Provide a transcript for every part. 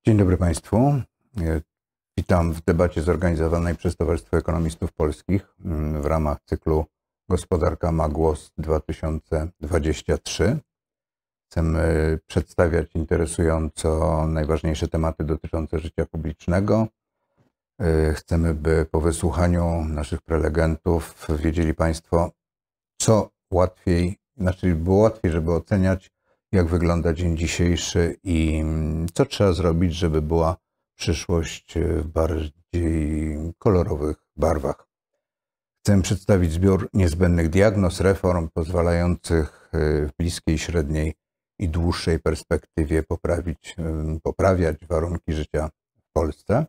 Dzień dobry Państwu. Witam w debacie zorganizowanej przez Towarzystwo Ekonomistów Polskich w ramach cyklu Gospodarka ma głos 2023. Chcemy przedstawiać interesująco najważniejsze tematy dotyczące życia publicznego. Chcemy, by po wysłuchaniu naszych prelegentów wiedzieli Państwo, co łatwiej, było łatwiej, żeby oceniać, jak wygląda dzień dzisiejszy i co trzeba zrobić, żeby była przyszłość w bardziej kolorowych barwach. Chcemy przedstawić zbiór niezbędnych diagnoz, reform pozwalających w bliskiej, średniej i dłuższej perspektywie poprawiać warunki życia w Polsce.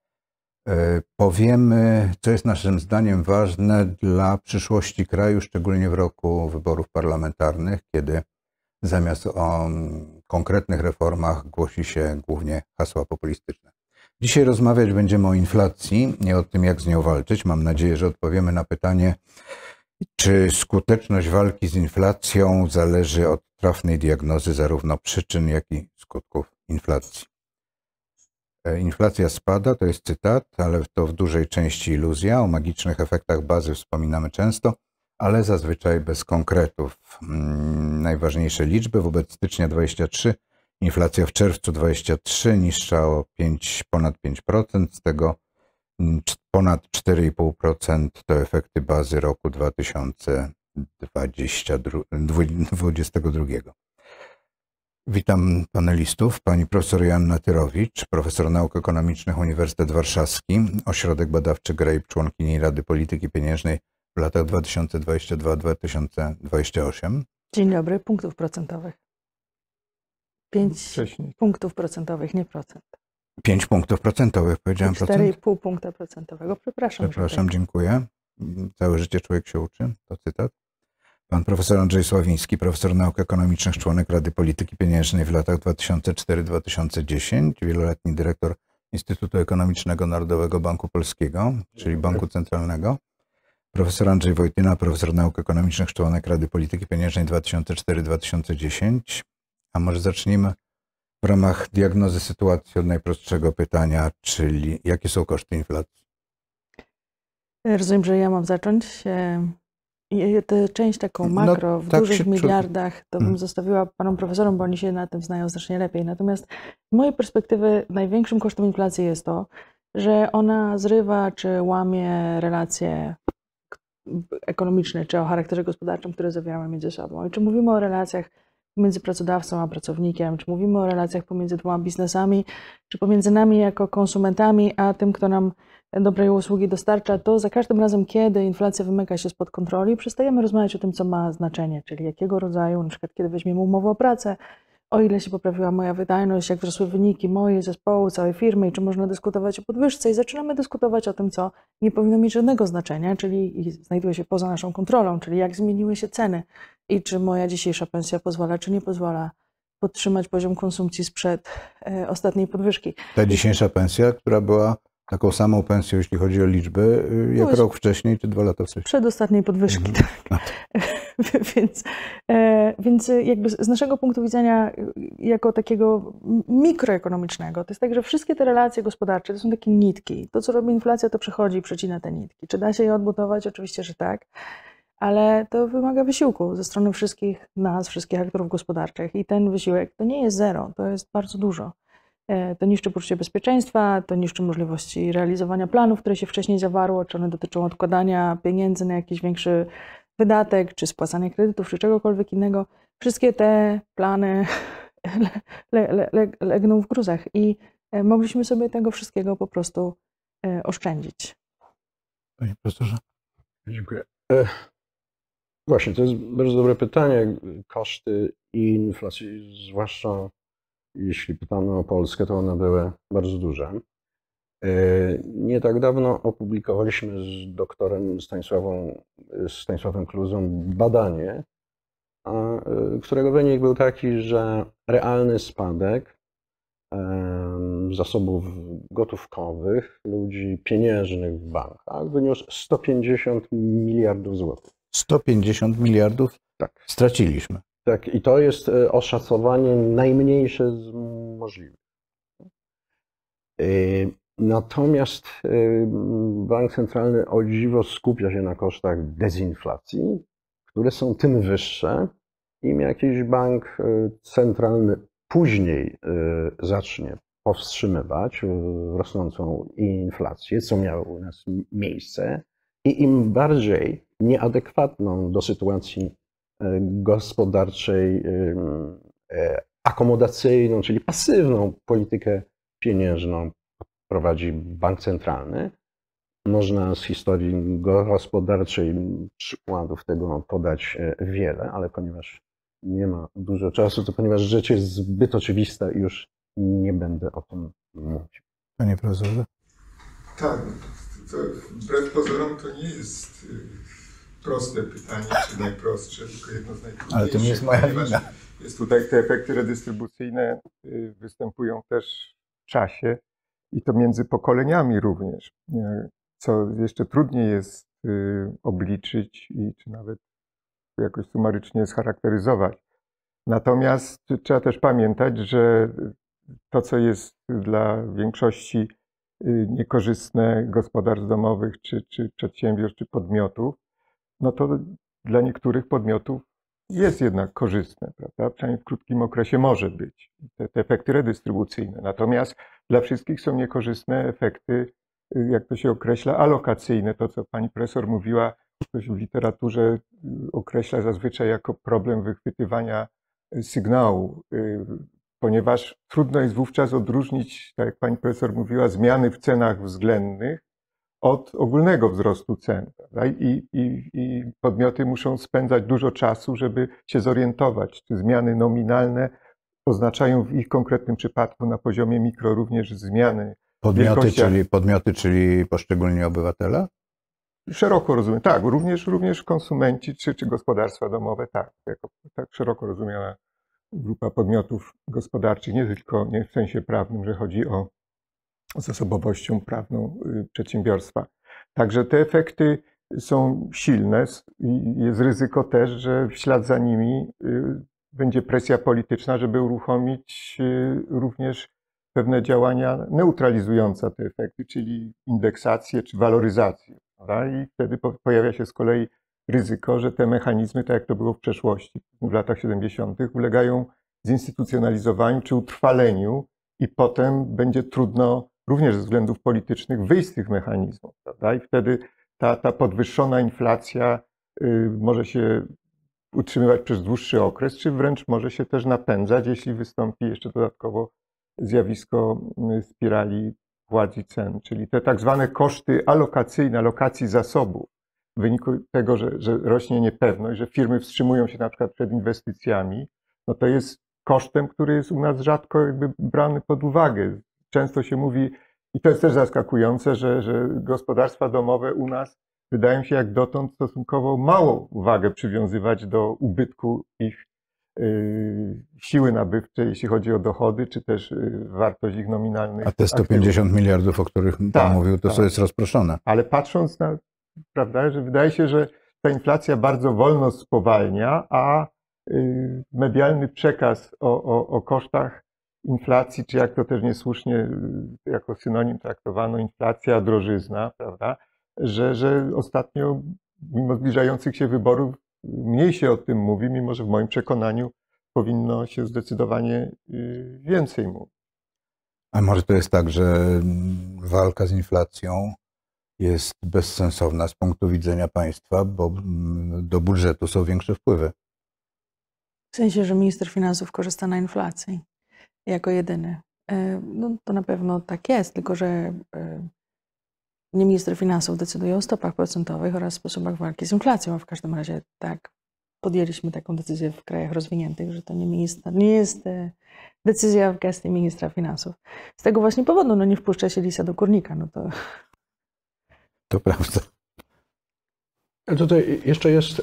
Powiemy, co jest naszym zdaniem ważne dla przyszłości kraju, szczególnie w roku wyborów parlamentarnych, kiedy zamiast o konkretnych reformach głosi się głównie hasła populistyczne. Dzisiaj rozmawiać będziemy o inflacji, nie o tym, jak z nią walczyć. Mam nadzieję, że odpowiemy na pytanie, czy skuteczność walki z inflacją zależy od trafnej diagnozy zarówno przyczyn, jak i skutków inflacji. Inflacja spada, to jest cytat, ale to w dużej części iluzja. O magicznych efektach bazy wspominamy często, ale zazwyczaj bez konkretów. Najważniejsze liczby: wobec stycznia 23, inflacja w czerwcu 23 niższa o ponad 5%, z tego ponad 4,5% to efekty bazy roku 2022. Witam panelistów. Pani profesor Joanna Tyrowicz, profesor nauk ekonomicznych Uniwersytet Warszawski, Ośrodek Badawczy GREIP, członkini Rady Polityki Pieniężnej w latach 2022-2028. Dzień dobry. Punktów procentowych. 5 punktów procentowych, nie procent. 5 punktów procentowych, powiedziałem procent? 4,5 punkta procentowego. Przepraszam, dziękuję. Całe życie człowiek się uczy, to cytat. Pan profesor Andrzej Sławiński, profesor nauk ekonomicznych, członek Rady Polityki Pieniężnej w latach 2004-2010, wieloletni dyrektor Instytutu Ekonomicznego Narodowego Banku Polskiego, czyli Banku Centralnego. Profesor Andrzej Wojtyna, profesor nauk ekonomicznych, członek Rady Polityki Pieniężnej 2004-2010. A może zacznijmy w ramach diagnozy sytuacji od najprostszego pytania, czyli jakie są koszty inflacji? Rozumiem, że ja mam zacząć. Tę część taką makro, w dużych miliardach, to bym zostawiła panom profesorom, bo oni się na tym znają znacznie lepiej. Natomiast z mojej perspektywy największym kosztem inflacji jest to, że ona zrywa czy łamie relacje ekonomiczne, czy o charakterze gospodarczym, które zawieramy między sobą. I czy mówimy o relacjach pomiędzy pracodawcą a pracownikiem, czy mówimy o relacjach pomiędzy dwoma biznesami, czy pomiędzy nami jako konsumentami, a tym, kto nam dobrej usługi dostarcza, to za każdym razem, kiedy inflacja wymyka się spod kontroli, przestajemy rozmawiać o tym, co ma znaczenie, czyli jakiego rodzaju, na przykład kiedy weźmiemy umowę o pracę, o ile się poprawiła moja wydajność, jak wzrosły wyniki mojej zespołu, całej firmy i czy można dyskutować o podwyżce, i zaczynamy dyskutować o tym, co nie powinno mieć żadnego znaczenia, czyli znajduje się poza naszą kontrolą, czyli jak zmieniły się ceny i czy moja dzisiejsza pensja pozwala, czy nie pozwala podtrzymać poziom konsumpcji sprzed ostatniej podwyżki. Ta dzisiejsza pensja, która była taką samą pensją, jeśli chodzi o liczby, jak rok wcześniej, czy 2 lata wcześniej? Przed ostatniej podwyżki, tak. Więc jakby z naszego punktu widzenia, jako takiego mikroekonomicznego, to jest tak, że wszystkie te relacje gospodarcze to są takie nitki. To, co robi inflacja, to przechodzi i przecina te nitki. Czy da się je odbudować? Oczywiście, że tak. Ale to wymaga wysiłku ze strony wszystkich nas, wszystkich aktorów gospodarczych. I ten wysiłek to nie jest zero, to jest bardzo dużo. To niszczy poczucie bezpieczeństwa, to niszczy możliwości realizowania planów, które się wcześniej zawarło, czy one dotyczą odkładania pieniędzy na jakiś większy wydatek, czy spłacania kredytów, czy czegokolwiek innego. Wszystkie te plany legną w gruzach i mogliśmy sobie tego wszystkiego po prostu oszczędzić. Panie profesorze. Dziękuję. Właśnie, to jest bardzo dobre pytanie. Koszty i inflacji, zwłaszcza jeśli pytamy o Polskę, to one były bardzo duże. Nie tak dawno opublikowaliśmy z doktorem Stanisławem Kluzą badanie, którego wynik był taki, że realny spadek zasobów gotówkowych ludzi pieniężnych w bankach wyniósł 150 miliardów złotych. 150 miliardów straciliśmy. Tak, i to jest oszacowanie najmniejsze z możliwych. Natomiast bank centralny o dziwo skupia się na kosztach dezinflacji, które są tym wyższe, im jakiś bank centralny później zacznie powstrzymywać rosnącą inflację, co miało u nas miejsce, i im bardziej nieadekwatną do sytuacji gospodarczej, akomodacyjną, czyli pasywną politykę pieniężną prowadzi bank centralny. Można z historii gospodarczej przykładów tego podać wiele, ale ponieważ nie ma dużo czasu, to ponieważ rzecz jest zbyt oczywista, już nie będę o tym mówił. Panie profesorze? Tak, to wbrew pozorom to nie jest proste pytanie, czy najprostsze, tylko jedno z najtrudniejszych. Ale to nie jest moja wina. Jest tutaj te efekty redystrybucyjne występują też w czasie i to między pokoleniami również, co jeszcze trudniej jest obliczyć i czy nawet jakoś sumarycznie scharakteryzować. Natomiast trzeba też pamiętać, że to, co jest dla większości niekorzystne gospodarstw domowych, czy przedsiębiorstw, czy podmiotów, no to dla niektórych podmiotów jest jednak korzystne, prawda? Przynajmniej w krótkim okresie może być te efekty redystrybucyjne. Natomiast dla wszystkich są niekorzystne efekty, jak to się określa, alokacyjne. To, co pani profesor mówiła, ktoś w literaturze określa zazwyczaj jako problem wychwytywania sygnału, ponieważ trudno jest wówczas odróżnić, tak jak pani profesor mówiła, zmiany w cenach względnych od ogólnego wzrostu cen. I podmioty muszą spędzać dużo czasu, żeby się zorientować, czy zmiany nominalne oznaczają w ich konkretnym przypadku na poziomie mikro również zmiany Podmioty, czyli poszczególni obywatele? Szeroko rozumiem, tak, również konsumenci czy gospodarstwa domowe, tak, tak szeroko rozumiana grupa podmiotów gospodarczych, nie tylko nie w sensie prawnym, że chodzi o zasobowością prawną przedsiębiorstwa. Także te efekty są silne i jest ryzyko też, że w ślad za nimi będzie presja polityczna, żeby uruchomić również pewne działania neutralizujące te efekty, czyli indeksację czy waloryzację. I wtedy pojawia się z kolei ryzyko, że te mechanizmy, tak jak to było w przeszłości, w latach 70., ulegają zinstytucjonalizowaniu czy utrwaleniu i potem będzie trudno również ze względów politycznych wyjść z tych mechanizmów. Prawda? I wtedy ta podwyższona inflacja może się utrzymywać przez dłuższy okres, czy wręcz może się też napędzać, jeśli wystąpi jeszcze dodatkowo zjawisko spirali płac i cen, czyli te tak zwane koszty alokacyjne, alokacji zasobów, w wyniku tego, że rośnie niepewność, że firmy wstrzymują się na przykład przed inwestycjami, no to jest kosztem, który jest u nas rzadko jakby brany pod uwagę. Często się mówi, i to jest też zaskakujące, że gospodarstwa domowe u nas wydają się jak dotąd stosunkowo mało uwagę przywiązywać do ubytku ich siły nabywczej, jeśli chodzi o dochody, czy też wartość ich nominalnych. A te 150 miliardów, o których pan mówił, to jest rozproszone. Ale patrząc na, prawda, że wydaje się, że ta inflacja bardzo wolno spowalnia, a medialny przekaz o kosztach inflacji, czy jak to też niesłusznie jako synonim traktowano, inflacja, drożyzna, prawda, że ostatnio, mimo zbliżających się wyborów, mniej się o tym mówi, mimo że w moim przekonaniu powinno się zdecydowanie więcej mówić. A może to jest tak, że walka z inflacją jest bezsensowna z punktu widzenia państwa, bo do budżetu są większe wpływy? W sensie, że minister finansów korzysta na inflacji jako jedyny. No to na pewno tak jest, tylko że nie minister finansów decyduje o stopach procentowych oraz sposobach walki z inflacją, a w każdym razie tak podjęliśmy taką decyzję w krajach rozwiniętych, że to nie jest decyzja w gestii ministra finansów. Z tego właśnie powodu nie wpuszcza się lisa do kurnika. To prawda. A tutaj jeszcze jest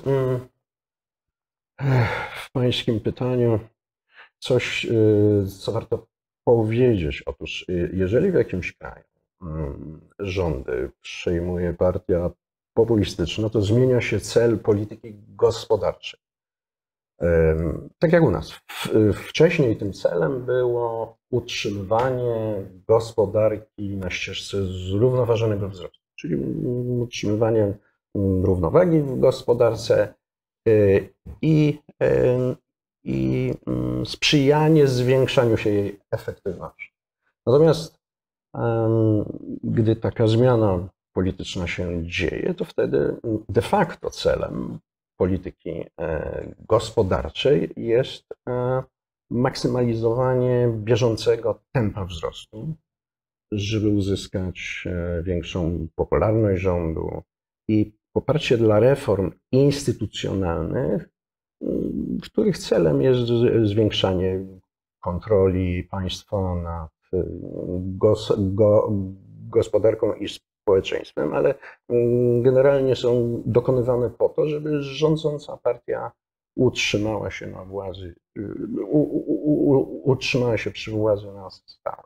w pańskim pytaniu coś, co warto powiedzieć. Otóż jeżeli w jakimś kraju rządy przejmuje partia populistyczna, to zmienia się cel polityki gospodarczej. Tak jak u nas. Wcześniej tym celem było utrzymywanie gospodarki na ścieżce zrównoważonego wzrostu, czyli utrzymywanie równowagi w gospodarce i sprzyjanie zwiększaniu się jej efektywności. Natomiast gdy taka zmiana polityczna się dzieje, to wtedy de facto celem polityki gospodarczej jest maksymalizowanie bieżącego tempa wzrostu, żeby uzyskać większą popularność rządu i poparcie dla reform instytucjonalnych, których celem jest zwiększanie kontroli państwa nad gospodarką i społeczeństwem, ale generalnie są dokonywane po to, żeby rządząca partia utrzymała się na władzy, utrzymała się przy władzy na stałe.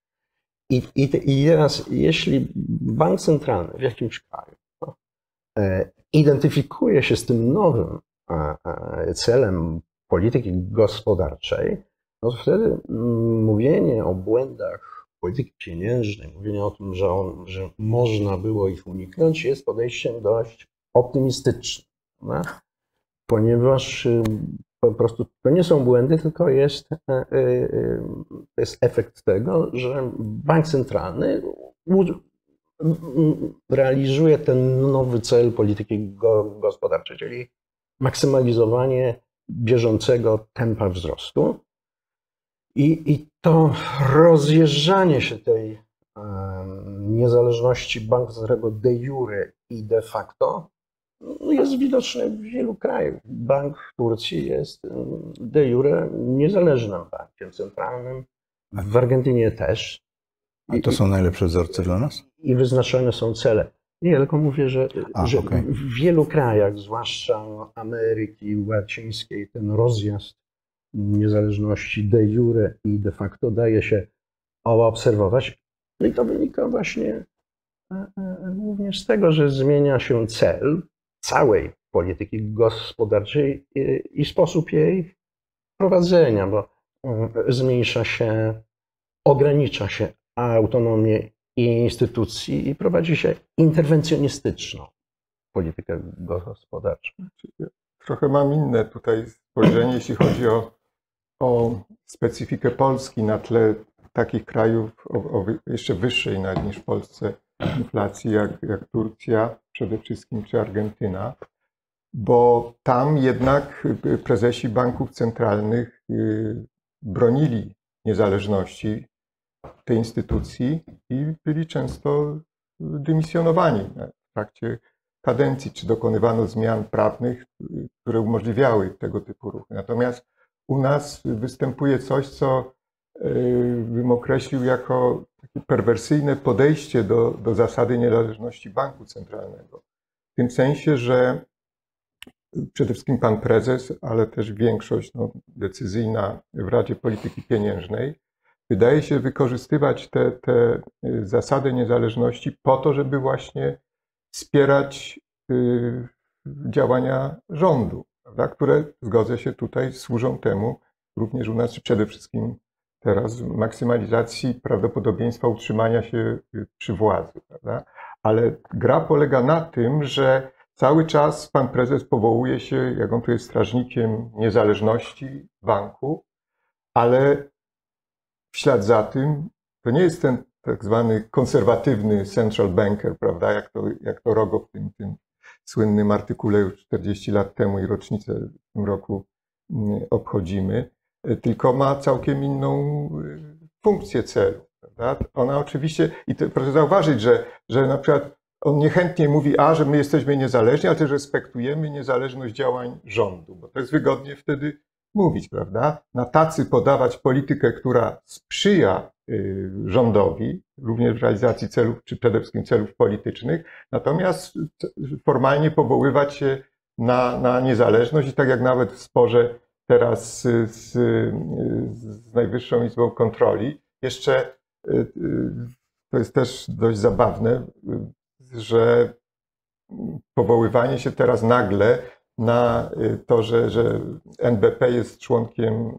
I teraz, jeśli bank centralny w jakimś kraju identyfikuje się z tym nowym celem polityki gospodarczej, no to wtedy mówienie o błędach polityki pieniężnej, mówienie o tym, że można było ich uniknąć, jest podejściem dość optymistycznym, no? Ponieważ po prostu to nie są błędy, tylko to jest efekt tego, że bank centralny realizuje ten nowy cel polityki gospodarczej, czyli maksymalizowanie bieżącego tempa wzrostu. I to rozjeżdżanie się tej niezależności banku centralnego de jure i de facto jest widoczne w wielu krajach. Bank w Turcji jest de jure niezależnym bankiem centralnym, w Argentynie też. A to są najlepsze wzorce dla nas? I wyznaczone są cele. Nie, tylko mówię, że w wielu krajach, zwłaszcza Ameryki Łacińskiej, ten rozjazd niezależności de jure i de facto daje się obserwować. No i to wynika właśnie głównie z tego, że zmienia się cel całej polityki gospodarczej i sposób jej prowadzenia, bo ogranicza się autonomię instytucji i prowadzi się interwencjonistyczną politykę gospodarczą. Trochę mam inne tutaj spojrzenie, jeśli chodzi o specyfikę Polski na tle takich krajów o jeszcze wyższej niż w Polsce inflacji, jak Turcja przede wszystkim, czy Argentyna, bo tam jednak prezesi banków centralnych bronili niezależności tej instytucji i byli często dymisjonowani w trakcie kadencji, czy dokonywano zmian prawnych, które umożliwiały tego typu ruchy. Natomiast u nas występuje coś, co bym określił jako takie perwersyjne podejście do zasady niezależności banku centralnego. W tym sensie, że przede wszystkim pan prezes, ale też większość decyzyjna w Radzie Polityki Pieniężnej wydaje się wykorzystywać te zasady niezależności po to, żeby właśnie wspierać działania rządu, prawda, które, zgodzę się tutaj, służą temu również u nas, czy przede wszystkim teraz maksymalizacji prawdopodobieństwa utrzymania się przy władzy, prawda? Ale gra polega na tym, że cały czas pan prezes powołuje się, jak on tu jest strażnikiem niezależności banku, ale w ślad za tym to nie jest ten tak zwany konserwatywny central banker, prawda, jak to Rogo w tym słynnym artykule już 40 lat temu i rocznicę w tym roku obchodzimy, tylko ma całkiem inną funkcję celu, prawda? Ona oczywiście, i proszę zauważyć, że na przykład on niechętnie mówi, że my jesteśmy niezależni, ale też respektujemy niezależność działań rządu, bo to jest wygodnie wtedy mówić, prawda? Na tacy podawać politykę, która sprzyja rządowi, również w realizacji celów, czy przede wszystkim celów politycznych, natomiast formalnie powoływać się na niezależność i tak jak nawet w sporze teraz z Najwyższą Izbą Kontroli, jeszcze to jest też dość zabawne, że powoływanie się teraz nagle na to, że NBP jest członkiem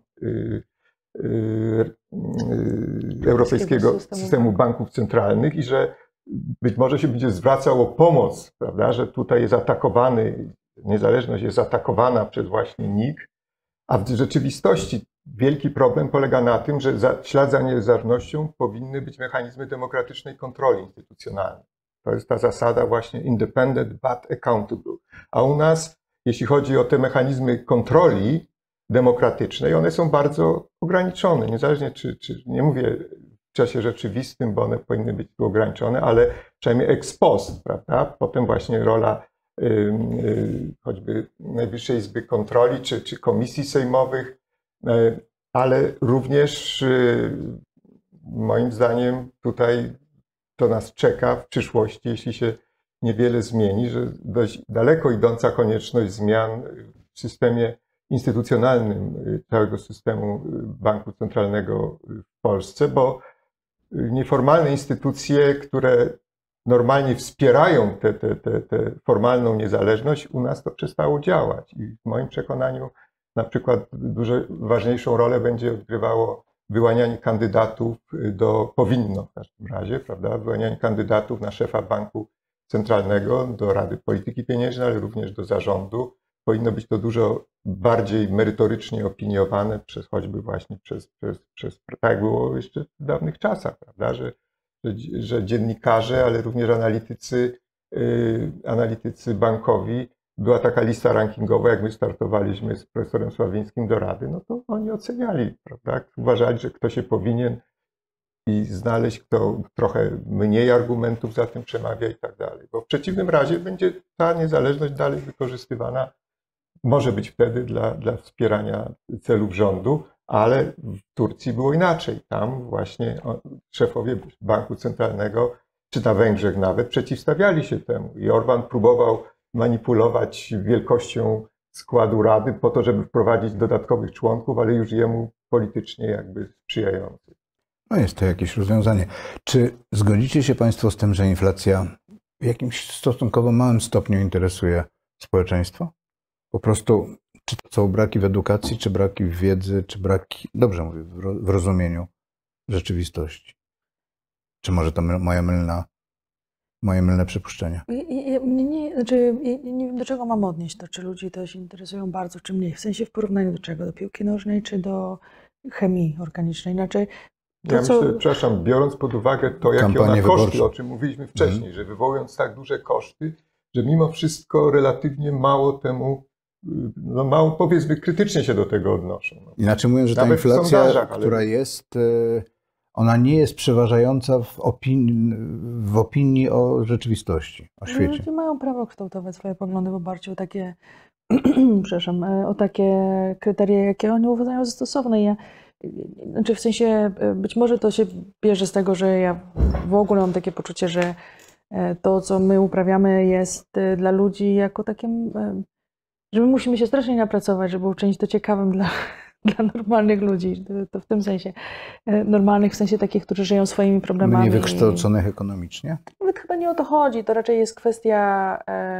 Europejskiego Systemu Banków Centralnych i że być może się będzie zwracał o pomoc, prawda, że tutaj jest atakowany, niezależność jest atakowana przez właśnie NIK, a w rzeczywistości wielki problem polega na tym, że w ślad za niezależnością powinny być mechanizmy demokratycznej kontroli instytucjonalnej. To jest ta zasada właśnie independent but accountable. A u nas, jeśli chodzi o te mechanizmy kontroli demokratycznej, one są bardzo ograniczone. Niezależnie czy nie mówię w czasie rzeczywistym, bo one powinny być tu ograniczone, ale przynajmniej ex post, prawda? Potem właśnie rola choćby Najwyższej Izby Kontroli czy komisji sejmowych, ale również moim zdaniem tutaj to nas czeka w przyszłości, jeśli się niewiele zmieni, że dość daleko idąca konieczność zmian w systemie instytucjonalnym całego systemu banku centralnego w Polsce, bo nieformalne instytucje, które normalnie wspierają tę formalną niezależność, u nas to przestało działać. I w moim przekonaniu na przykład dużo ważniejszą rolę będzie odgrywało wyłanianie kandydatów powinno w każdym razie, prawda, wyłanianie kandydatów na szefa banku centralnego, do Rady Polityki Pieniężnej, ale również do zarządu. Powinno być to dużo bardziej merytorycznie opiniowane choćby właśnie tak jak było jeszcze w dawnych czasach, prawda, że dziennikarze, ale również analitycy bankowi, była taka lista rankingowa, jak my startowaliśmy z profesorem Sławińskim do Rady, no to oni oceniali, prawda, uważali, że kto się powinien i znaleźć, kto trochę mniej argumentów za tym przemawia i tak dalej. Bo w przeciwnym razie będzie ta niezależność dalej wykorzystywana, może być wtedy dla wspierania celów rządu, ale w Turcji było inaczej. Tam właśnie szefowie Banku Centralnego, czy na Węgrzech nawet, przeciwstawiali się temu. I Orbán próbował manipulować wielkością składu Rady po to, żeby wprowadzić dodatkowych członków, ale już jemu politycznie jakby sprzyjających. No jest to jakieś rozwiązanie. Czy zgodzicie się Państwo z tym, że inflacja w jakimś stosunkowo małym stopniu interesuje społeczeństwo? Po prostu, czy to są braki w edukacji, czy braki w wiedzy, czy braki, dobrze mówię, w rozumieniu rzeczywistości? Czy może to moje mylne przypuszczenie? Nie wiem, do czego mam odnieść to, czy ludzi to się interesują bardzo, czy mniej. W sensie w porównaniu do czego? Do piłki nożnej, czy do chemii organicznej? Znaczy, ja myślę, przepraszam, biorąc pod uwagę to, jakie ona koszty, o czym mówiliśmy wcześniej, że wywołując tak duże koszty, że mimo wszystko relatywnie mało temu, no mało powiedzmy krytycznie się do tego odnoszą. No. Inaczej mówiąc, że ta inflacja, która jest, ona nie jest przeważająca w opinii o rzeczywistości, o świecie. Ludzie mają prawo kształtować swoje poglądy w oparciu o takie, przepraszam, o takie kryteria, jakie oni uważają za stosowne. Znaczy w sensie, być może to się bierze z tego, że ja w ogóle mam takie poczucie, że to, co my uprawiamy, jest dla ludzi jako takim, że my musimy się strasznie napracować, żeby uczynić to ciekawym dla normalnych ludzi. To w tym sensie normalnych, w sensie takich, którzy żyją swoimi problemami. Niewykształconych ekonomicznie? Nawet chyba nie o to chodzi. To raczej jest kwestia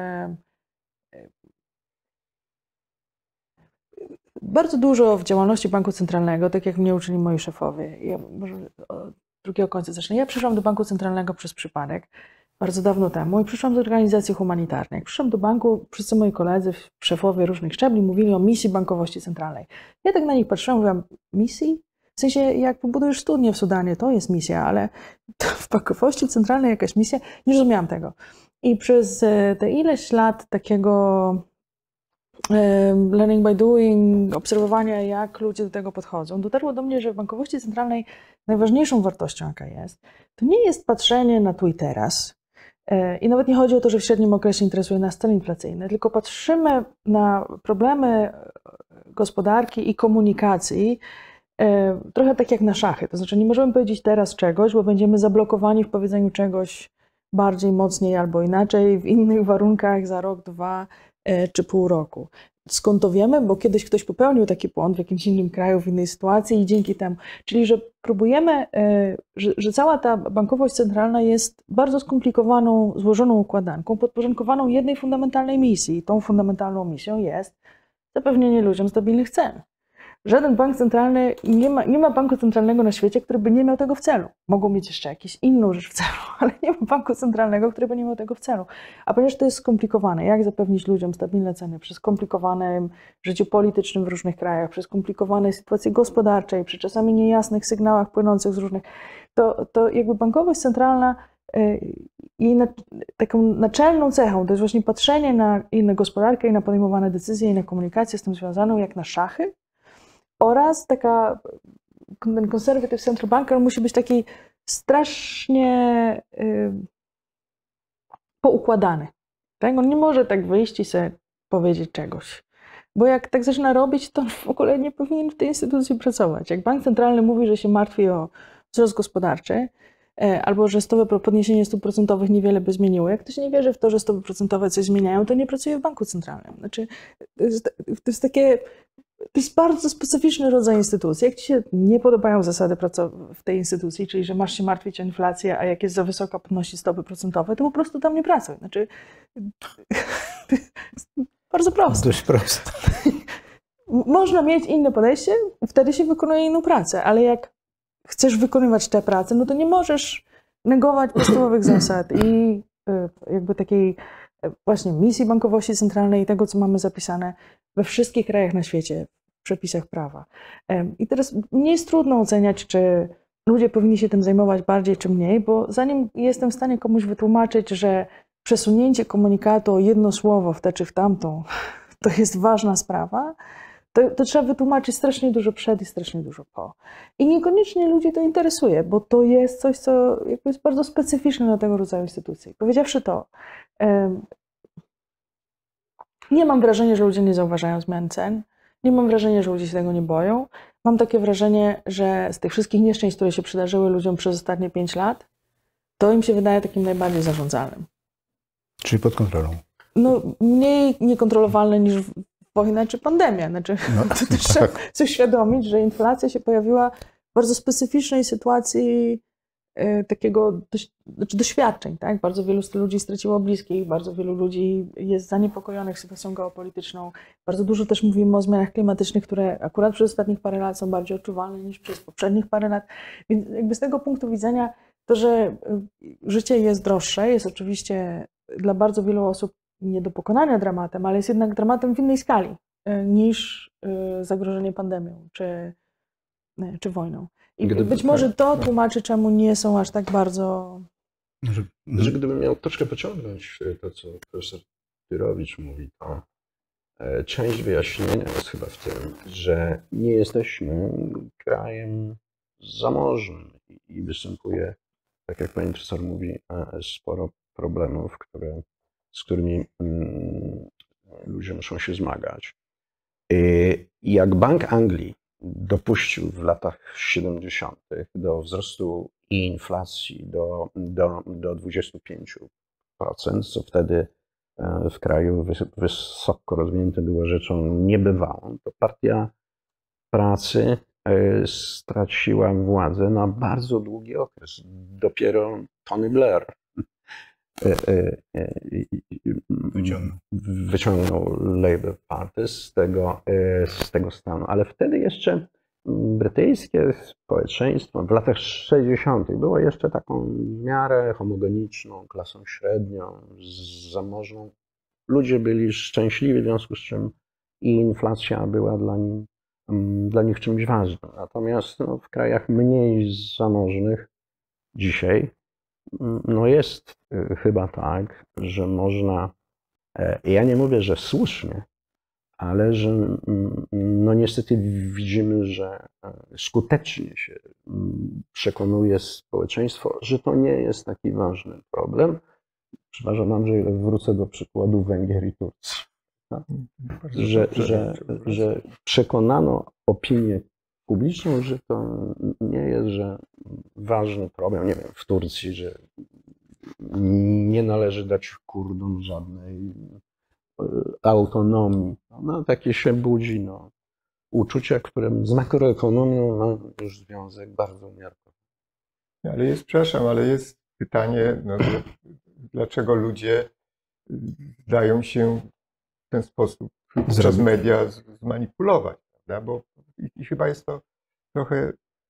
bardzo dużo w działalności Banku Centralnego, tak jak mnie uczyli moi szefowie. Ja może od drugiego końca zacznę. Ja przyszłam do Banku Centralnego przez przypadek, bardzo dawno temu, i przyszłam z organizacji humanitarnej. Jak przyszłam do banku, wszyscy moi koledzy, szefowie różnych szczebli mówili o misji bankowości centralnej. Ja tak na nich patrzyłam, mówiłam, misji? W sensie, jak budujesz studnię w Sudanie, to jest misja, ale w bankowości centralnej jakaś misja? Nie rozumiałam tego. I przez te ileś lat takiego learning by doing, obserwowania, jak ludzie do tego podchodzą, dotarło do mnie, że w bankowości centralnej najważniejszą wartością, jaka jest, to nie jest patrzenie na tu i teraz. I nawet nie chodzi o to, że w średnim okresie interesuje nas cel inflacyjny, tylko patrzymy na problemy gospodarki i komunikacji trochę tak jak na szachy. To znaczy nie możemy powiedzieć teraz czegoś, bo będziemy zablokowani w powiedzeniu czegoś bardziej, mocniej albo inaczej, w innych warunkach za rok, 2 czy pół roku. skąd to wiemy? Bo kiedyś ktoś popełnił taki błąd w jakimś innym kraju, w innej sytuacji i dzięki temu. Czyli, że próbujemy, że cała ta bankowość centralna jest bardzo skomplikowaną, złożoną układanką, podporządkowaną jednej fundamentalnej misji. I tą fundamentalną misją jest zapewnienie ludziom stabilnych cen. Żaden bank centralny, nie ma banku centralnego na świecie, który by nie miał tego w celu. Mogą mieć jeszcze jakąś inną rzecz w celu, ale nie ma banku centralnego, który by nie miał tego w celu. A ponieważ to jest skomplikowane, jak zapewnić ludziom stabilne ceny przy skomplikowanym życiu politycznym w różnych krajach, przy skomplikowanej sytuacji gospodarczej, przy czasami niejasnych sygnałach płynących z różnych, to jakby bankowość centralna, jej taką naczelną cechą to jest właśnie patrzenie na gospodarkę i na podejmowane decyzje i na komunikację z tym związaną jak na szachy. Oraz ten conservative central banker musi być taki strasznie poukładany. Tak? On nie może tak wyjść i sobie powiedzieć czegoś. Bo jak tak zaczyna robić, to w ogóle nie powinien w tej instytucji pracować. Jak bank centralny mówi, że się martwi o wzrost gospodarczy, albo że podniesienie stóp procentowych niewiele by zmieniło. Jak ktoś nie wierzy w to, że stopy procentowe coś zmieniają, to nie pracuje w banku centralnym. Znaczy, to jest bardzo specyficzny rodzaj instytucji. Jak ci się nie podobają zasady pracy w tej instytucji, czyli że masz się martwić o inflację, a jak jest za wysoka, podnosi stopy procentowe, to po prostu tam nie pracuj. Znaczy, bardzo proste. Dość proste. Można mieć inne podejście, wtedy się wykonuje inną pracę, ale jak chcesz wykonywać tę pracę, no to nie możesz negować podstawowych zasad i jakby takiej właśnie misji bankowości centralnej i tego, co mamy zapisane we wszystkich krajach na świecie, w przepisach prawa. I teraz nie jest trudno oceniać, czy ludzie powinni się tym zajmować bardziej czy mniej, bo zanim jestem w stanie komuś wytłumaczyć, że przesunięcie komunikatu o jedno słowo w tę czy w tamtą to jest ważna sprawa, to trzeba wytłumaczyć strasznie dużo przed i strasznie dużo po. I niekoniecznie ludzi to interesuje, bo to jest coś, co jakby jest bardzo specyficzne dla tego rodzaju instytucji. Powiedziawszy to, nie mam wrażenia, że ludzie nie zauważają zmian cen. Nie mam wrażenia, że ludzie się tego nie boją. Mam takie wrażenie, że z tych wszystkich nieszczęść, które się przydarzyły ludziom przez ostatnie 5 lat, to im się wydaje takim najbardziej zarządzalnym. Czyli pod kontrolą. No, mniej niekontrolowalne niż wojna czy pandemia. Znaczy, to też trzeba sobie uświadomić, że inflacja się pojawiła w bardzo specyficznej sytuacji takiego doświadczeń. Tak? Bardzo wielu ludzi straciło bliskich, bardzo wielu ludzi jest zaniepokojonych sytuacją geopolityczną. Bardzo dużo też mówimy o zmianach klimatycznych, które akurat przez ostatnich parę lat są bardziej odczuwalne niż przez poprzednich parę lat. Więc jakby z tego punktu widzenia to, że życie jest droższe, jest oczywiście dla bardzo wielu osób nie do pokonania dramatem, ale jest jednak dramatem w innej skali niż zagrożenie pandemią czy wojną. I być może to tłumaczy, czemu nie są aż tak bardzo... Że gdybym miał troszkę pociągnąć to, co profesor Tyrowicz mówi, to część wyjaśnienia jest chyba w tym, że nie jesteśmy krajem zamożnym i występuje, tak jak pani profesor mówi, sporo problemów, z którymi ludzie muszą się zmagać. Jak Bank Anglii dopuścił w latach 70. do wzrostu i inflacji do 25%, co wtedy w kraju wysoko rozwiniętym było rzeczą niebywałą, to Partia Pracy straciła władzę na bardzo długi okres. Dopiero Tony Blair wyciągnął Labour Party z tego stanu. Ale wtedy jeszcze brytyjskie społeczeństwo w latach 60. było jeszcze taką w miarę homogeniczną klasą średnią, zamożną. Ludzie byli szczęśliwi, w związku z czym i inflacja była dla nich czymś ważnym. Natomiast w krajach mniej zamożnych dzisiaj jest chyba tak, że można, ja nie mówię, że słusznie, ale że niestety widzimy, że skutecznie się przekonuje społeczeństwo, że to nie jest taki ważny problem. Przepraszam, Andrzej, wrócę do przykładu Węgier i Turcji. Tak? Że przekonano opinię publiczną, że to nie jest że ważny problem. Nie wiem, w Turcji, że nie należy dać Kurdom żadnej autonomii. No, takie się budzi, no, uczucia, które z makroekonomią ma już związek bardzo umiarkowany. Ale jest, przepraszam, ale jest pytanie, no, dlaczego ludzie dają się w ten sposób przez media zmanipulować, prawda? Bo i chyba jest to trochę,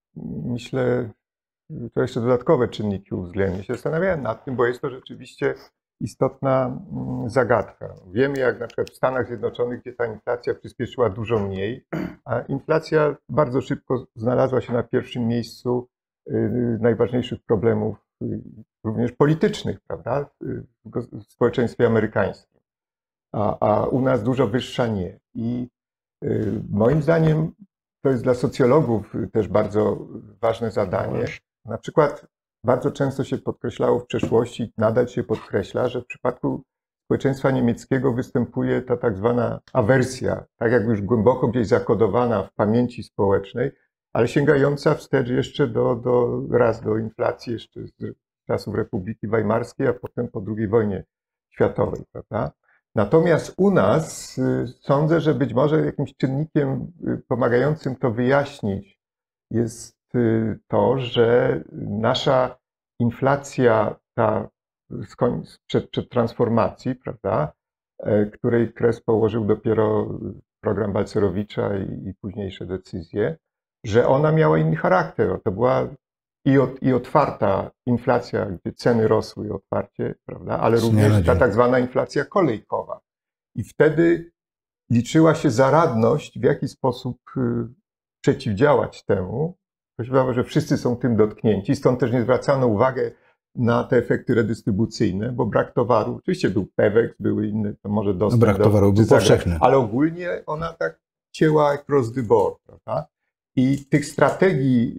myślę, to jeszcze dodatkowe czynniki uwzględnić. Się zastanawiałem nad tym, bo jest to rzeczywiście istotna zagadka. Wiemy, jak na przykład w Stanach Zjednoczonych, gdzie ta inflacja przyspieszyła dużo mniej, a inflacja bardzo szybko znalazła się na pierwszym miejscu najważniejszych problemów, również politycznych, prawda, w społeczeństwie amerykańskim. A u nas dużo wyższa nie. I moim zdaniem to jest dla socjologów też bardzo ważne zadanie. Na przykład bardzo często się podkreślało w przeszłości, nadal się podkreśla, że w przypadku społeczeństwa niemieckiego występuje ta tak zwana awersja, tak jakby już głęboko gdzieś zakodowana w pamięci społecznej, ale sięgająca wstecz jeszcze do inflacji jeszcze z czasów Republiki Weimarskiej, a potem po II wojnie światowej, prawda? Natomiast u nas sądzę, że być może jakimś czynnikiem pomagającym to wyjaśnić jest to, że nasza inflacja ta przed transformacji, prawda, której kres położył dopiero program Balcerowicza i późniejsze decyzje, że ona miała inny charakter. To była i otwarta inflacja, gdzie ceny rosły otwarcie, prawda, ale również ta tak zwana inflacja kolejkowa. I wtedy liczyła się zaradność, w jaki sposób przeciwdziałać temu. To się wydawało, że wszyscy są tym dotknięci, stąd też nie zwracano uwagi na te efekty redystrybucyjne, bo brak towaru, oczywiście był PEWEX, były inne, to może dostęp brak towaru był powszechny. Ale ogólnie ona tak cięła across the board, prawda? I tych strategii,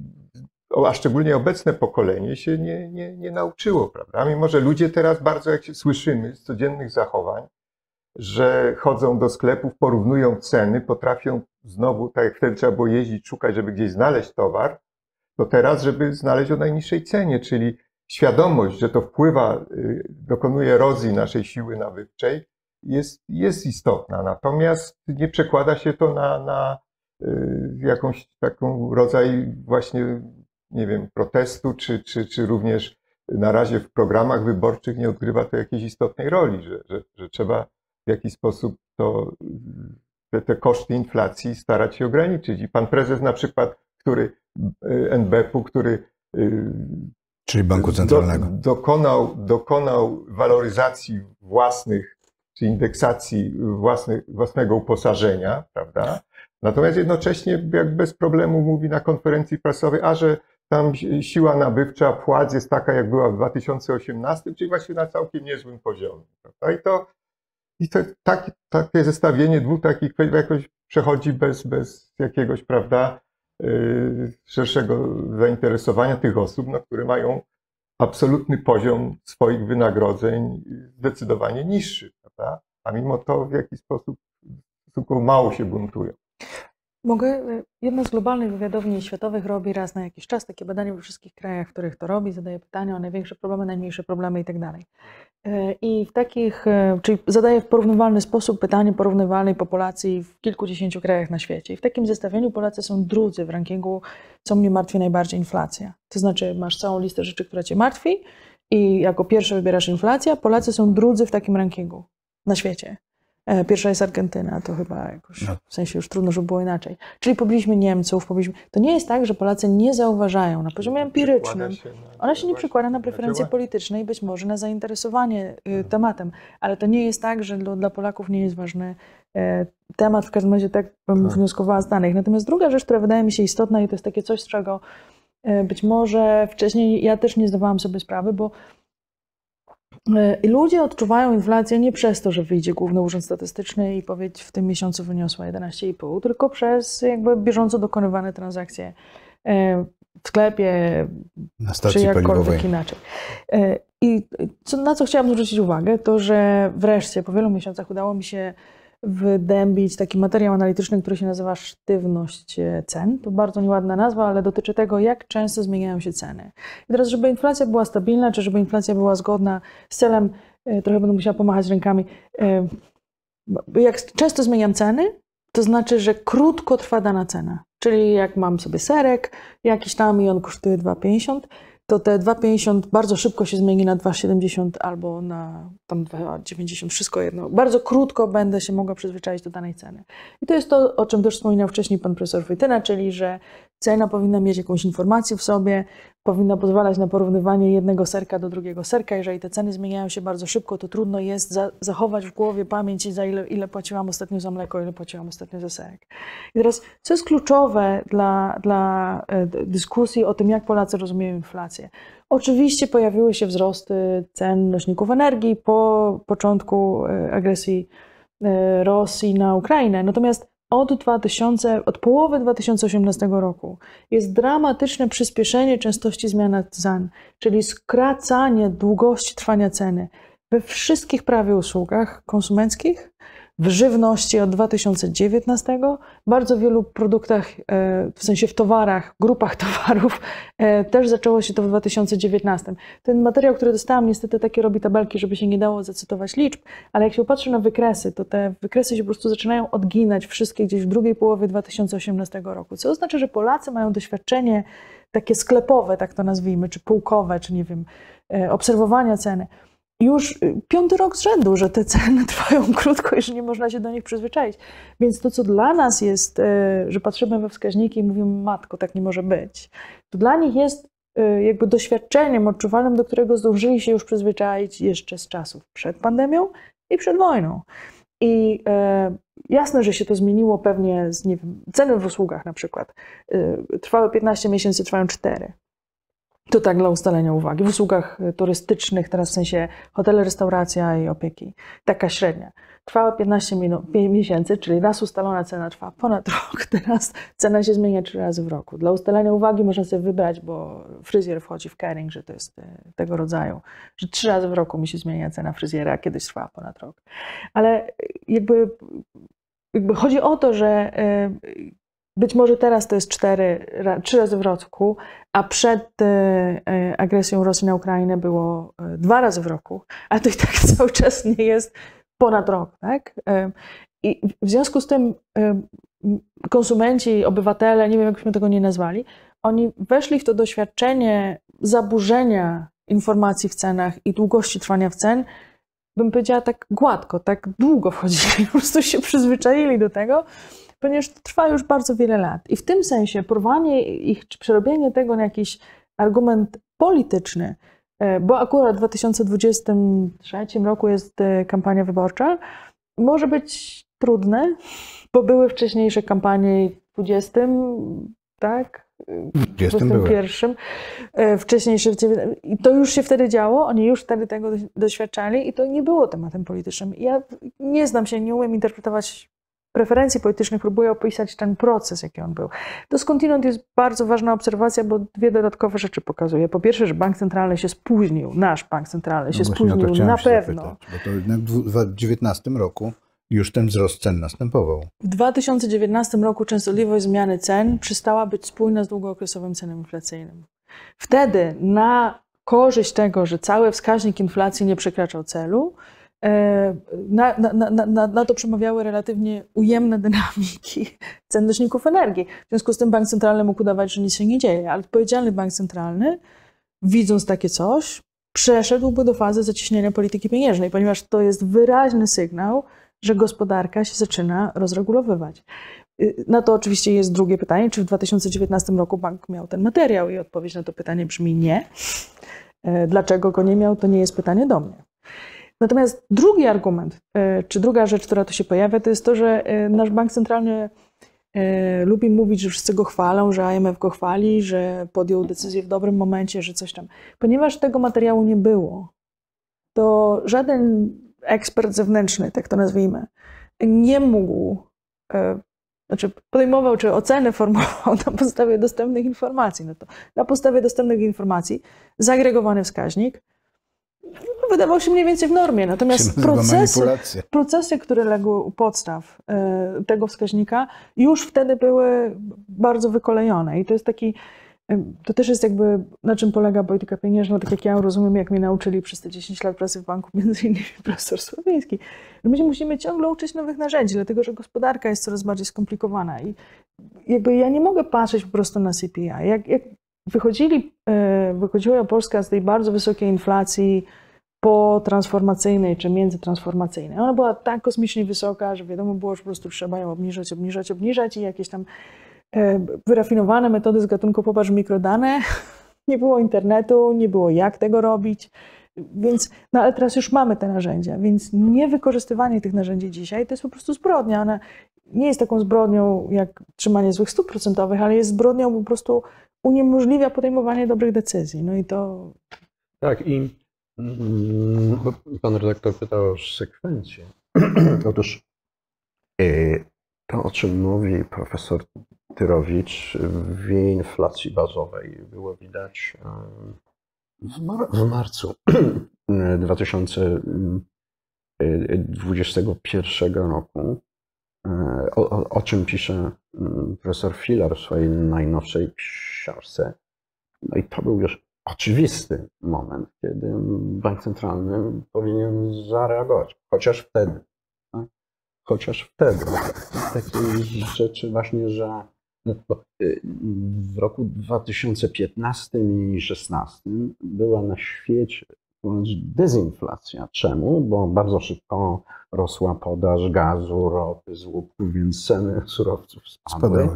a szczególnie obecne pokolenie się nie nauczyło, prawda? Mimo że ludzie teraz bardzo, jak się słyszymy z codziennych zachowań, że chodzą do sklepów, porównują ceny, potrafią znowu, tak jak wtedy trzeba było jeździć, szukać, żeby gdzieś znaleźć towar, to teraz, żeby znaleźć o najniższej cenie, czyli świadomość, że to wpływa, dokonuje erozji naszej siły nabywczej, jest istotna. Natomiast nie przekłada się to na jakąś taką rodzaj właśnie, nie wiem, protestu, czy również na razie w programach wyborczych nie odgrywa to jakiejś istotnej roli, że trzeba w jakiś sposób te koszty inflacji starać się ograniczyć. I pan prezes na przykład, NBP-u, który czyli Banku Centralnego dokonał waloryzacji własnych, czy indeksacji własnego uposażenia, prawda? Natomiast jednocześnie jak bez problemu mówi na konferencji prasowej, że tam siła nabywcza płac jest taka, jak była w 2018, czyli właśnie na całkiem niezłym poziomie, prawda? I to takie zestawienie dwóch takich kwestii jakoś przechodzi bez jakiegoś, prawda, szerszego zainteresowania tych osób, które mają absolutny poziom swoich wynagrodzeń zdecydowanie niższy, prawda? A mimo to w jakiś sposób stosunkowo mało się buntują. Jedna z globalnych wywiadowni światowych robi raz na jakiś czas takie badanie we wszystkich krajach, w których to robi, zadaje pytania o największe problemy, najmniejsze problemy i tak dalej. I czyli zadaje w porównywalny sposób pytanie porównywalnej populacji w kilkudziesięciu krajach na świecie. I w takim zestawieniu Polacy są drudzy w rankingu, co mnie martwi najbardziej, inflacja. To znaczy masz całą listę rzeczy, która cię martwi i jako pierwsze wybierasz inflacja. Polacy są drudzy w takim rankingu na świecie. Pierwsza jest Argentyna, to chyba jakoś, w sensie już trudno, żeby było inaczej. Czyli pobiliśmy Niemców, to nie jest tak, że Polacy nie zauważają na poziomie empirycznym. Ona się nie przekłada na preferencje polityczne i być może na zainteresowanie tematem, ale to nie jest tak, że dla Polaków nie jest ważny temat, w każdym razie tak bym wnioskowała z danych. Natomiast druga rzecz, która wydaje mi się istotna i to jest takie coś, z czego być może wcześniej ja też nie zdawałam sobie sprawy, bo ludzie odczuwają inflację nie przez to, że wyjdzie Główny Urząd Statystyczny i powie, w tym miesiącu wyniosła 11,5, tylko przez jakby bieżąco dokonywane transakcje w sklepie, na stacji czy jakkolwiek paliwowej. Inaczej. I na co chciałam zwrócić uwagę, to że wreszcie po wielu miesiącach udało mi się wydębić taki materiał analityczny, który się nazywa Sztywność cen. To bardzo nieładna nazwa, ale dotyczy tego, jak często zmieniają się ceny. I teraz, żeby inflacja była stabilna, czy żeby inflacja była zgodna z celem, trochę będę musiała pomachać rękami, jak często zmieniam ceny, to znaczy, że krótko trwa dana cena. Czyli jak mam sobie serek jakiś tam i on kosztuje 2,50, to te 2,50 bardzo szybko się zmieni na 2,70 albo na tam 2,90, wszystko jedno. Bardzo krótko będę się mogła przyzwyczaić do danej ceny. I to jest to, o czym też wspominał wcześniej pan profesor Wojtyła, czyli że cena powinna mieć jakąś informację w sobie, powinna pozwalać na porównywanie jednego serka do drugiego serka. Jeżeli te ceny zmieniają się bardzo szybko, to trudno jest zachować w głowie pamięć, za ile płaciłam ostatnio za mleko, ile płaciłam ostatnio za serek. I teraz, co jest kluczowe dla dyskusji o tym, jak Polacy rozumieją inflację? Oczywiście pojawiły się wzrosty cen nośników energii po początku agresji Rosji na Ukrainę. Natomiast od połowy 2018 roku jest dramatyczne przyspieszenie częstości zmian cen, czyli skracanie długości trwania ceny we wszystkich prawie usługach konsumenckich, w żywności od 2019, w bardzo wielu produktach, w sensie w towarach, grupach towarów, też zaczęło się to w 2019. Ten materiał, który dostałam, niestety takie robi tabelki, żeby się nie dało zacytować liczb, ale jak się popatrzy na wykresy, to te wykresy się po prostu zaczynają odginać wszystkie gdzieś w drugiej połowie 2018 roku, co oznacza, że Polacy mają doświadczenie takie sklepowe, tak to nazwijmy, czy półkowe, czy nie wiem, obserwowania ceny. Już 5. rok z rzędu, że te ceny trwają krótko i że nie można się do nich przyzwyczaić. Więc to, co dla nas jest, że patrzymy we wskaźniki i mówimy, matko, tak nie może być, to dla nich jest jakby doświadczeniem odczuwalnym, do którego zdążyli się już przyzwyczaić jeszcze z czasów przed pandemią i przed wojną. I jasne, że się to zmieniło pewnie, nie wiem, ceny w usługach na przykład. Trwały 15 miesięcy, trwają 4. To tak dla ustalenia uwagi. W usługach turystycznych, teraz w sensie hotele, restauracja i opieki, taka średnia. Trwała 15 miesięcy, czyli raz ustalona cena trwa ponad rok, teraz cena się zmienia 3 razy w roku. Dla ustalenia uwagi można sobie wybrać, bo fryzjer wchodzi w caring, że to jest tego rodzaju, że 3 razy w roku mi się zmienia cena fryzjera, a kiedyś trwała ponad rok. Ale jakby chodzi o to, że być może teraz to jest 3 razy w roku, a przed agresją Rosji na Ukrainę było 2 razy w roku, ale to i tak cały czas nie jest ponad rok, tak? I w związku z tym konsumenci, obywatele, nie wiem jak byśmy tego nie nazwali, oni weszli w to doświadczenie zaburzenia informacji w cenach i długości trwania w cen, bym powiedziała tak gładko, tak długo wchodzili, po prostu się przyzwyczaili do tego, ponieważ to trwa już bardzo wiele lat. I w tym sensie porwanie ich, czy przerobienie tego na jakiś argument polityczny, bo akurat w 2023 roku jest kampania wyborcza, może być trudne, bo były wcześniejsze kampanie w 20, tak? W 21. Wcześniejsze w 19. I to już się wtedy działo, oni już wtedy tego doświadczali i to nie było tematem politycznym. Ja nie znam się, nie umiem interpretować preferencji politycznych, próbuję opisać ten proces, jaki on był. To skądinąd jest bardzo ważna obserwacja, bo 2 dodatkowe rzeczy pokazuje. Po pierwsze, że bank centralny się spóźnił, nasz bank centralny się spóźnił na pewno. Zapytać, bo to jednak w 2019 roku już ten wzrost cen następował. W 2019 roku częstotliwość zmiany cen przestała być spójna z długookresowym cenem inflacyjnym. Wtedy na korzyść tego, że cały wskaźnik inflacji nie przekraczał celu, na to przemawiały relatywnie ujemne dynamiki cen nośników energii. W związku z tym bank centralny mógł udawać, że nic się nie dzieje, ale odpowiedzialny bank centralny, widząc takie coś, przeszedłby do fazy zacieśnienia polityki pieniężnej, ponieważ to jest wyraźny sygnał, że gospodarka się zaczyna rozregulowywać. Na to oczywiście jest drugie pytanie, czy w 2019 roku bank miał ten materiał i odpowiedź na to pytanie brzmi nie. Dlaczego go nie miał, to nie jest pytanie do mnie. Natomiast drugi argument, czy druga rzecz, która tu się pojawia, to jest to, że nasz bank centralny lubi mówić, że wszyscy go chwalą, że IMF go chwali, że podjął decyzję w dobrym momencie, że coś tam. Ponieważ tego materiału nie było, to żaden ekspert zewnętrzny, tak to nazwijmy, nie mógł, podejmował, czy oceny formułował na podstawie dostępnych informacji. No to na podstawie dostępnych informacji zagregowany wskaźnik wydawał się mniej więcej w normie. Natomiast procesy, które legły u podstaw tego wskaźnika, już wtedy były bardzo wykolejone. I to jest taki to też jest jakby, na czym polega polityka pieniężna, tak jak ja rozumiem, jak mnie nauczyli przez te 10 lat pracy w banku, między innymi profesor Sławiński. My musimy ciągle uczyć nowych narzędzi, dlatego że gospodarka jest coraz bardziej skomplikowana i jakby ja nie mogę patrzeć po prostu na CPI. Jak wychodziła Polska z tej bardzo wysokiej inflacji potransformacyjnej czy międzytransformacyjnej. Ona była tak kosmicznie wysoka, że wiadomo było, że po prostu trzeba ją obniżać i jakieś tam wyrafinowane metody z gatunku popatrz mikrodane. Nie było internetu, nie było jak tego robić, więc, no ale teraz już mamy te narzędzia, więc niewykorzystywanie tych narzędzi dzisiaj to jest po prostu zbrodnia. Ona nie jest taką zbrodnią jak trzymanie złych stóp procentowych, ale jest zbrodnią po prostu uniemożliwia podejmowanie dobrych decyzji. No i to... Tak, i bo pan redaktor pytał o sekwencję. Otóż to, o czym mówi profesor Tyrowicz, w jej inflacji bazowej było widać w marcu 2021 roku, o czym pisze profesor Filar w swojej najnowszej książce. No i to był już oczywisty moment, kiedy bank centralny powinien zareagować, chociaż wtedy. Tak? Chociaż wtedy. Takie rzeczy właśnie, że w roku 2015 i 2016 była na świecie dezinflacja. Czemu? Bo bardzo szybko rosła podaż gazu, ropy z łupków, więc ceny surowców spadły.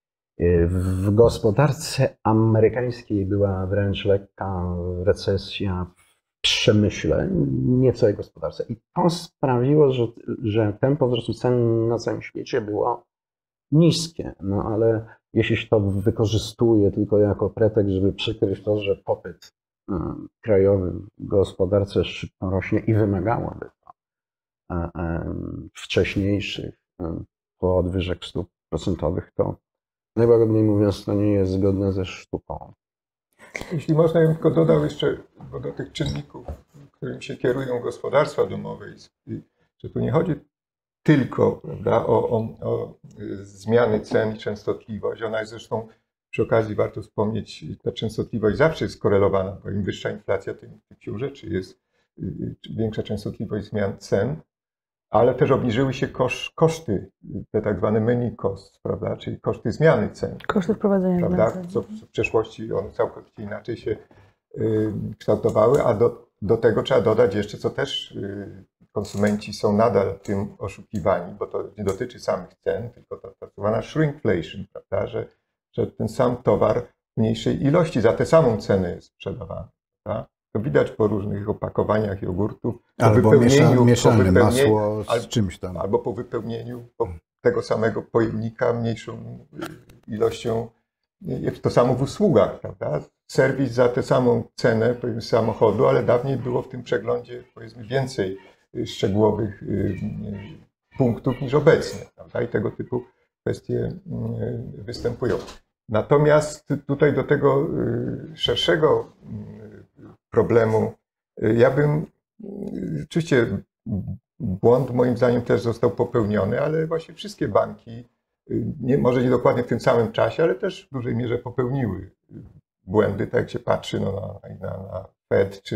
W gospodarce amerykańskiej była wręcz lekka recesja w przemyśle, nie w całej gospodarce. I to sprawiło, że tempo wzrostu cen na całym świecie było niskie. No ale jeśli się to wykorzystuje tylko jako pretekst, żeby przykryć to, że popyt krajowy w gospodarce szybko rośnie i wymagałoby to wcześniejszych podwyżek stóp procentowych, to najłagodniej mówiąc, to nie jest zgodne ze sztuką. Jeśli można, ja bym tylko dodał jeszcze do tych czynników, którym się kierują gospodarstwa domowe, że tu nie chodzi tylko, prawda, o zmiany cen i częstotliwość. Ona jest zresztą, przy okazji warto wspomnieć, ta częstotliwość zawsze jest skorelowana, bo im wyższa inflacja, tym sił rzeczy jest większa częstotliwość zmian cen, ale też obniżyły się koszty, te tak zwane menu costs, prawda, czyli koszty zmiany cen. Koszty wprowadzenia prawda, zmian co w przeszłości one całkowicie inaczej się kształtowały, a do tego trzeba dodać jeszcze, co też konsumenci są nadal tym oszukiwani, bo to nie dotyczy samych cen, tylko ta tak zwana shrinkflation, prawda, że ten sam towar w mniejszej ilości za tę samą cenę jest sprzedawany. Prawda? To widać po różnych opakowaniach jogurtów. Albo mieszane masło z czymś tam. Albo po wypełnieniu tego samego pojemnika mniejszą ilością, to samo w usługach, prawda? Serwis za tę samą cenę, powiedzmy, samochodu, ale dawniej było w tym przeglądzie, powiedzmy, więcej szczegółowych punktów niż obecnie, prawda? I tego typu kwestie występują. Natomiast tutaj do tego szerszego problemu, ja bym, oczywiście błąd moim zdaniem też został popełniony, ale właśnie wszystkie banki, może nie dokładnie w tym samym czasie, ale też w dużej mierze popełniły błędy, tak jak się patrzy na Fed czy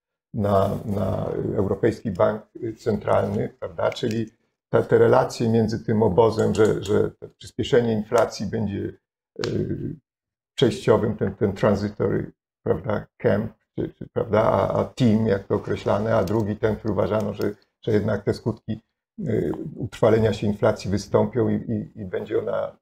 na Europejski Bank Centralny, prawda? Czyli te relacje między tym obozem, że przyspieszenie inflacji będzie przejściowym, ten transitory, prawda, camp, prawda, a team, jak to określane, a drugi ten, który uważano, że jednak te skutki utrwalenia się inflacji wystąpią i będzie ona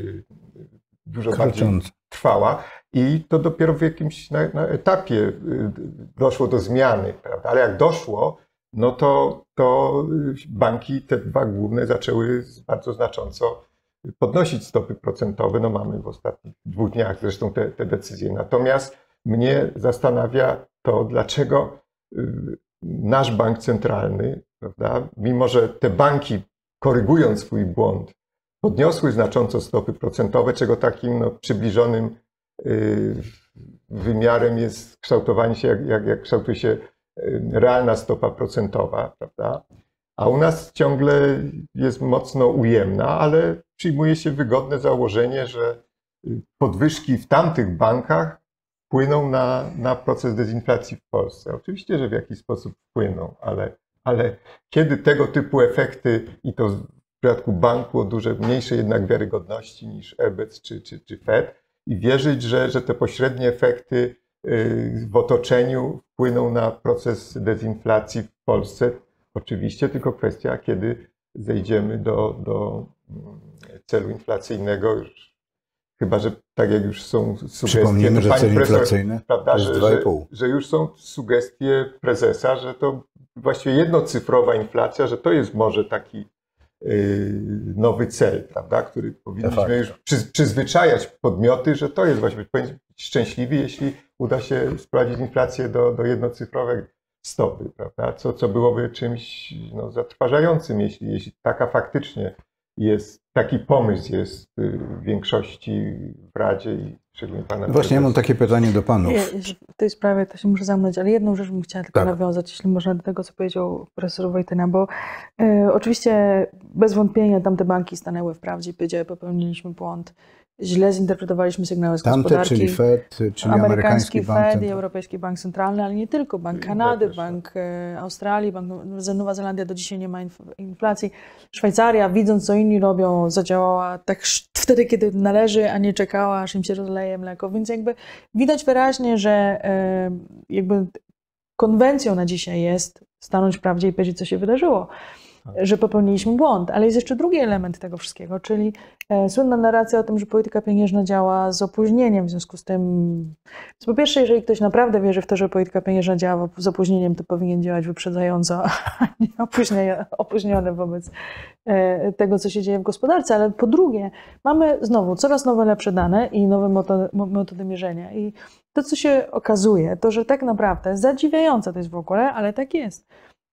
dużo bardziej trwała. I to dopiero w jakimś na etapie doszło do zmiany, prawda? Ale jak doszło, no to banki, te dwa główne, zaczęły bardzo znacząco podnosić stopy procentowe. No mamy w ostatnich 2 dniach zresztą te decyzje. Natomiast mnie zastanawia to, dlaczego nasz bank centralny, prawda, mimo że te banki, korygując swój błąd, podniosły znacząco stopy procentowe, czego takim przybliżonym wymiarem jest kształtowanie się, jak kształtuje się realna stopa procentowa, prawda? A u nas ciągle jest mocno ujemna, ale przyjmuje się wygodne założenie, podwyżki w tamtych bankach wpłyną na proces dezinflacji w Polsce. Oczywiście, że w jakiś sposób wpłyną, ale kiedy tego typu efekty, i to w przypadku banku o dużo mniejszej jednak wiarygodności niż EBC czy Fed, i wierzyć, że te pośrednie efekty w otoczeniu wpłyną na proces dezinflacji w Polsce. Oczywiście tylko kwestia, kiedy zejdziemy do celu inflacyjnego, chyba że tak jak już są sugestie, przypomnijmy, że cel inflacyjny prawda, to jest 2,5. że już są sugestie prezesa, że to właściwie jednocyfrowa inflacja, że to jest może taki nowy cel, prawda, który powinniśmy już przyzwyczajać podmioty, że to jest właściwie, powinniśmy być szczęśliwi, jeśli uda się sprowadzić inflację do jednocyfrowej stopy, prawda, co byłoby czymś zatrważającym, jeśli taka faktycznie jest, taki pomysł jest w większości w Radzie i szczególnie pana Właśnie ja mam takie pytanie do panów. W tej sprawie to się muszę zamknąć, ale jedną rzecz bym chciała tylko nawiązać, jeśli można, do tego, co powiedział profesor Wojtyna, bo oczywiście bez wątpienia tamte banki stanęły w prawdzie i powiedziały, popełniliśmy błąd. Źle zinterpretowaliśmy sygnały z gospodarki. Czyli Fed, czyli amerykański Bank Fed i Europejski Bank Centralny, ale nie tylko. Bank Kanady, Bank Australii, Nowa Zelandia do dzisiaj nie ma inflacji. Szwajcaria, widząc co inni robią, zadziałała tak wtedy, kiedy należy, a nie czekała, aż im się rozleje mleko. Więc jakby widać wyraźnie, że jakby konwencją na dzisiaj jest stanąć w prawdzie i powiedzieć, co się wydarzyło. Że popełniliśmy błąd, ale jest jeszcze drugi element tego wszystkiego, czyli słynna narracja o tym, że polityka pieniężna działa z opóźnieniem, w związku z tym, po pierwsze, jeżeli ktoś naprawdę wierzy w to, że polityka pieniężna działa z opóźnieniem, to powinien działać wyprzedzająco, a nie opóźniony wobec tego, co się dzieje w gospodarce, ale po drugie, mamy znowu coraz nowe, lepsze dane i nowe metody mierzenia i to, co się okazuje, to, że tak naprawdę zadziwiające to jest w ogóle, ale tak jest.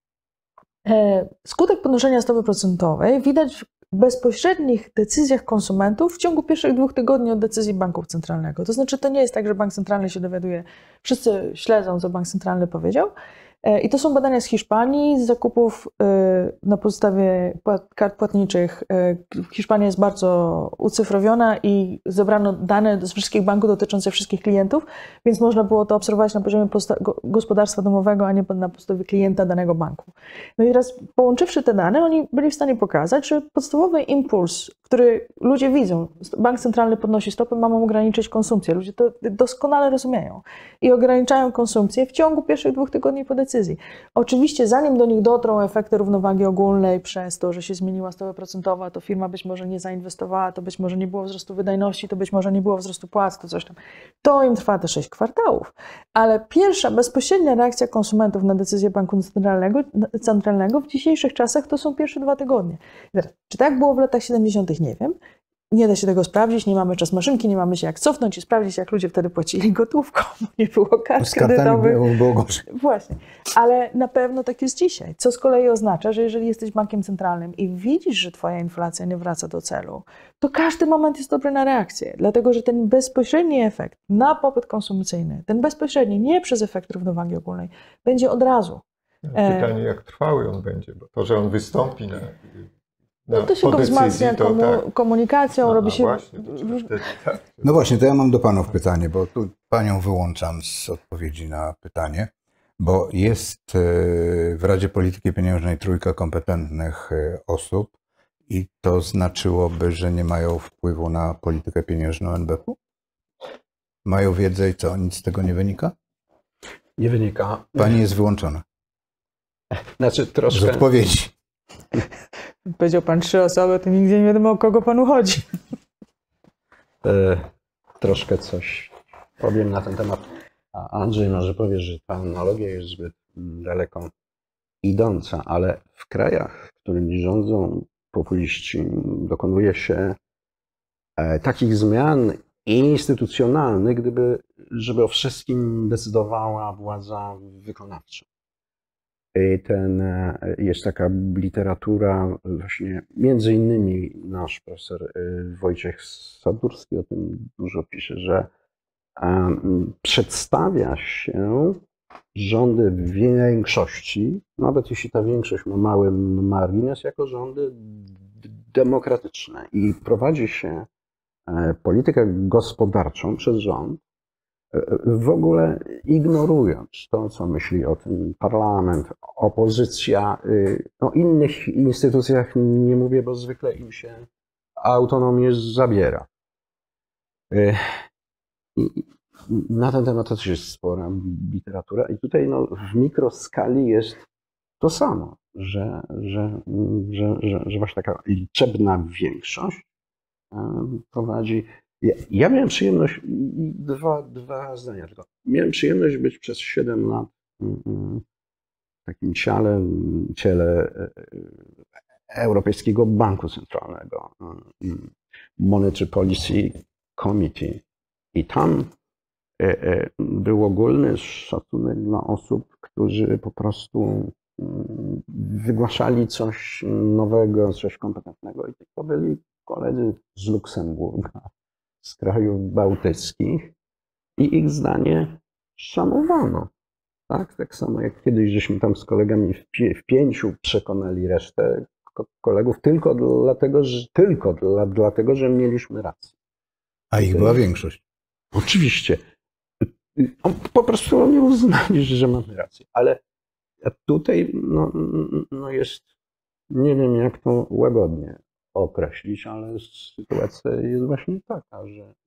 Skutek podnoszenia stopy procentowej widać w bezpośrednich decyzjach konsumentów w ciągu pierwszych 2 tygodni od decyzji banku centralnego. To znaczy, to nie jest tak, że bank centralny się dowiaduje, wszyscy śledzą, co bank centralny powiedział. I to są badania z Hiszpanii, z zakupów na podstawie kart płatniczych. Hiszpania jest bardzo ucyfrowiona i zebrano dane z wszystkich banków dotyczące wszystkich klientów, więc można było to obserwować na poziomie gospodarstwa domowego, a nie na podstawie klienta danego banku. No i teraz połączywszy te dane, oni byli w stanie pokazać, że podstawowy impuls, który ludzie widzą, bank centralny podnosi stopy, mamy ograniczyć konsumpcję. Ludzie to doskonale rozumieją i ograniczają konsumpcję w ciągu pierwszych 2 tygodni po decyzji. Oczywiście zanim do nich dotrą efekty równowagi ogólnej przez to, że się zmieniła stopa procentowa, to firma być może nie zainwestowała, to być może nie było wzrostu wydajności, to być może nie było wzrostu płac, to coś tam. To im trwa te 6 kwartałów. Ale pierwsza bezpośrednia reakcja konsumentów na decyzję banku centralnego w dzisiejszych czasach to są pierwsze 2 tygodnie. Teraz, czy tak było w latach 70.? Nie wiem. Nie da się tego sprawdzić, nie mamy czas maszynki, nie mamy się jak cofnąć i sprawdzić, jak ludzie wtedy płacili gotówką, bo nie było kart kredytowych. Było gorzej. Właśnie, ale na pewno tak jest dzisiaj, co z kolei oznacza, że jeżeli jesteś bankiem centralnym i widzisz, że twoja inflacja nie wraca do celu, to każdy moment jest dobry na reakcję, dlatego że ten bezpośredni efekt na popyt konsumpcyjny, ten bezpośredni, nie przez efekt równowagi ogólnej, będzie od razu. Pytanie, jak trwały on będzie, bo to, że on wystąpi no to się go wzmacnia komunikacją, robi się... Właśnie, tak. No właśnie, to ja mam do panów pytanie, bo tu panią wyłączam z odpowiedzi na pytanie, bo jest w Radzie Polityki Pieniężnej 3 kompetentnych osób i to znaczyłoby, że nie mają wpływu na politykę pieniężną NBP-u? Mają wiedzę i co, nic z tego nie wynika? Nie wynika. Pani jest wyłączona. Znaczy troszkę... Z odpowiedzi. Powiedział pan 3 osoby, to nigdzie nie wiadomo, o kogo panu chodzi. Troszkę coś powiem na ten temat. A Andrzej może powie, że ta analogia jest zbyt daleko idąca, ale w krajach, którymi rządzą populiści, dokonuje się takich zmian instytucjonalnych, żeby o wszystkim decydowała władza wykonawcza. Jest taka literatura, właśnie między innymi nasz profesor Wojciech Sadurski o tym dużo pisze, że przedstawia się rządy w większości, nawet jeśli ta większość ma mały margines, jako rządy demokratyczne i prowadzi się politykę gospodarczą przez rząd, w ogóle ignorując to, co myśli o tym parlament, opozycja, o innych instytucjach nie mówię, bo zwykle im się autonomię zabiera. Na ten temat też jest spora literatura i tutaj no, w mikroskali jest to samo, że właśnie taka liczebna większość prowadzi. Ja miałem przyjemność, dwa zdania tylko. Miałem przyjemność być przez 7 lat w takim ciele Europejskiego Banku Centralnego, Monetary Policy Committee. I tam był ogólny szacunek dla osób, którzy po prostu wygłaszali coś nowego, coś kompetentnego. I to byli koledzy z Luksemburga, z krajów bałtyckich i ich zdanie szanowano. Tak samo jak kiedyś żeśmy tam z kolegami w 5 przekonali resztę kolegów tylko dlatego, że mieliśmy rację. A ich była większość. Oczywiście. Po prostu oni uznali, że mamy rację. Ale tutaj no jest, nie wiem jak to łagodnie określić, ale sytuacja jest właśnie taka,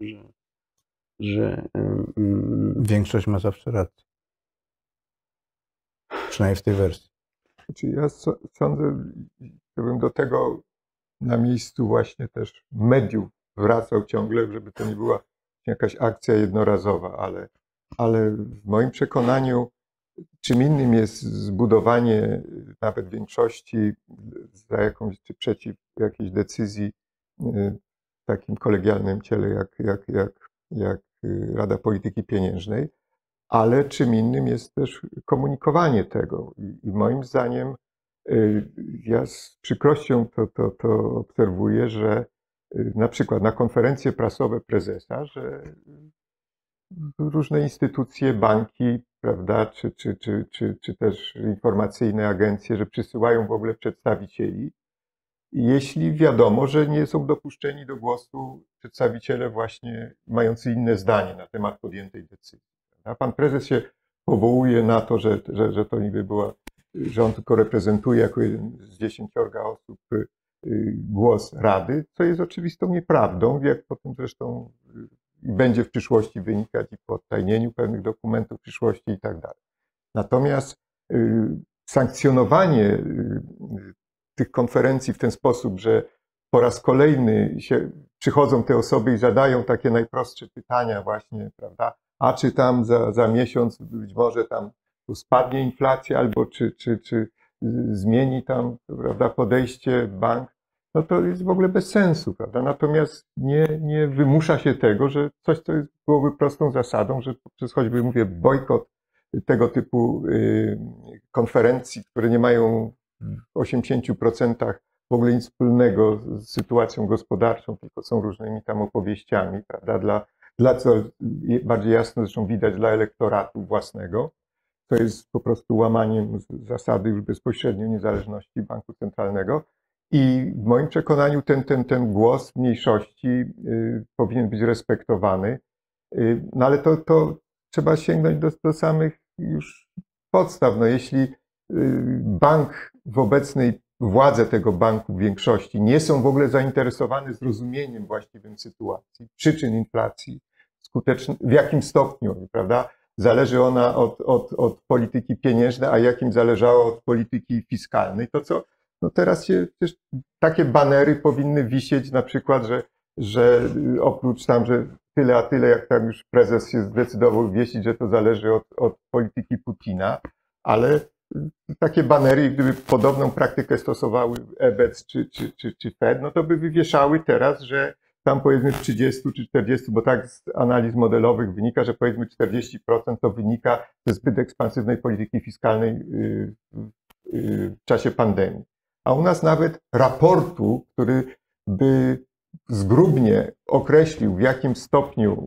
że większość ma zawsze rację. Przynajmniej w tej wersji. Znaczy ja sądzę, żebym do tego na miejscu właśnie też mediów wracał ciągle, żeby to nie była jakaś akcja jednorazowa, ale w moim przekonaniu czym innym jest zbudowanie nawet większości za jakąś czy przeciw jakiejś decyzji w takim kolegialnym ciele jak Rada Polityki Pieniężnej, ale czym innym jest też komunikowanie tego. I moim zdaniem ja z przykrością to obserwuję, że na przykład na konferencje prasowe prezesa, że różne instytucje, banki, prawda, czy też informacyjne agencje, że przysyłają w ogóle przedstawicieli, jeśli wiadomo, że nie są dopuszczeni do głosu przedstawiciele właśnie mający inne zdanie na temat podjętej decyzji. A pan prezes się powołuje na to, że to niby była, że on tylko reprezentuje jako jeden z 10 osób głos Rady, co jest oczywistą nieprawdą, jak potem zresztą będzie w przyszłości wynikać i po odtajnieniu pewnych dokumentów w przyszłości i tak dalej. Natomiast sankcjonowanie tych konferencji w ten sposób, że po raz kolejny przychodzą te osoby i zadają takie najprostsze pytania właśnie, prawda, a czy tam za miesiąc być może tam spadnie inflacja, albo czy zmieni tam, prawda, podejście bank, no to jest w ogóle bez sensu, prawda? Natomiast nie wymusza się tego, że coś, co byłoby prostą zasadą, że poprzez choćby, mówię, bojkot tego typu konferencji, które nie mają w 80% w ogóle nic wspólnego z sytuacją gospodarczą, tylko są różnymi tam opowieściami, prawda? Dla co bardziej jasno zresztą widać dla elektoratu własnego, to jest po prostu łamaniem zasady już bezpośrednio niezależności banku centralnego. I w moim przekonaniu ten głos mniejszości powinien być respektowany. No ale to trzeba sięgnąć do samych już podstaw. No jeśli bank w obecnej władze tego banku w większości nie są w ogóle zainteresowane zrozumieniem właściwym sytuacji, przyczyn inflacji, w jakim stopniu, prawda, zależy ona od polityki pieniężnej, a jakim zależało od polityki fiskalnej, to co no teraz się też takie banery powinny wisieć na przykład, że oprócz tam, że tyle a tyle, jak tam już prezes się zdecydował wiesić, że to zależy od polityki Putina, ale takie banery, gdyby podobną praktykę stosowały EBC czy Fed, no to by wywieszały teraz, że tam powiedzmy w 30 czy 40, bo tak z analiz modelowych wynika, że powiedzmy 40% to wynika ze zbyt ekspansywnej polityki fiskalnej w czasie pandemii. A u nas nawet raportu, który by zgrubnie określił, w jakim stopniu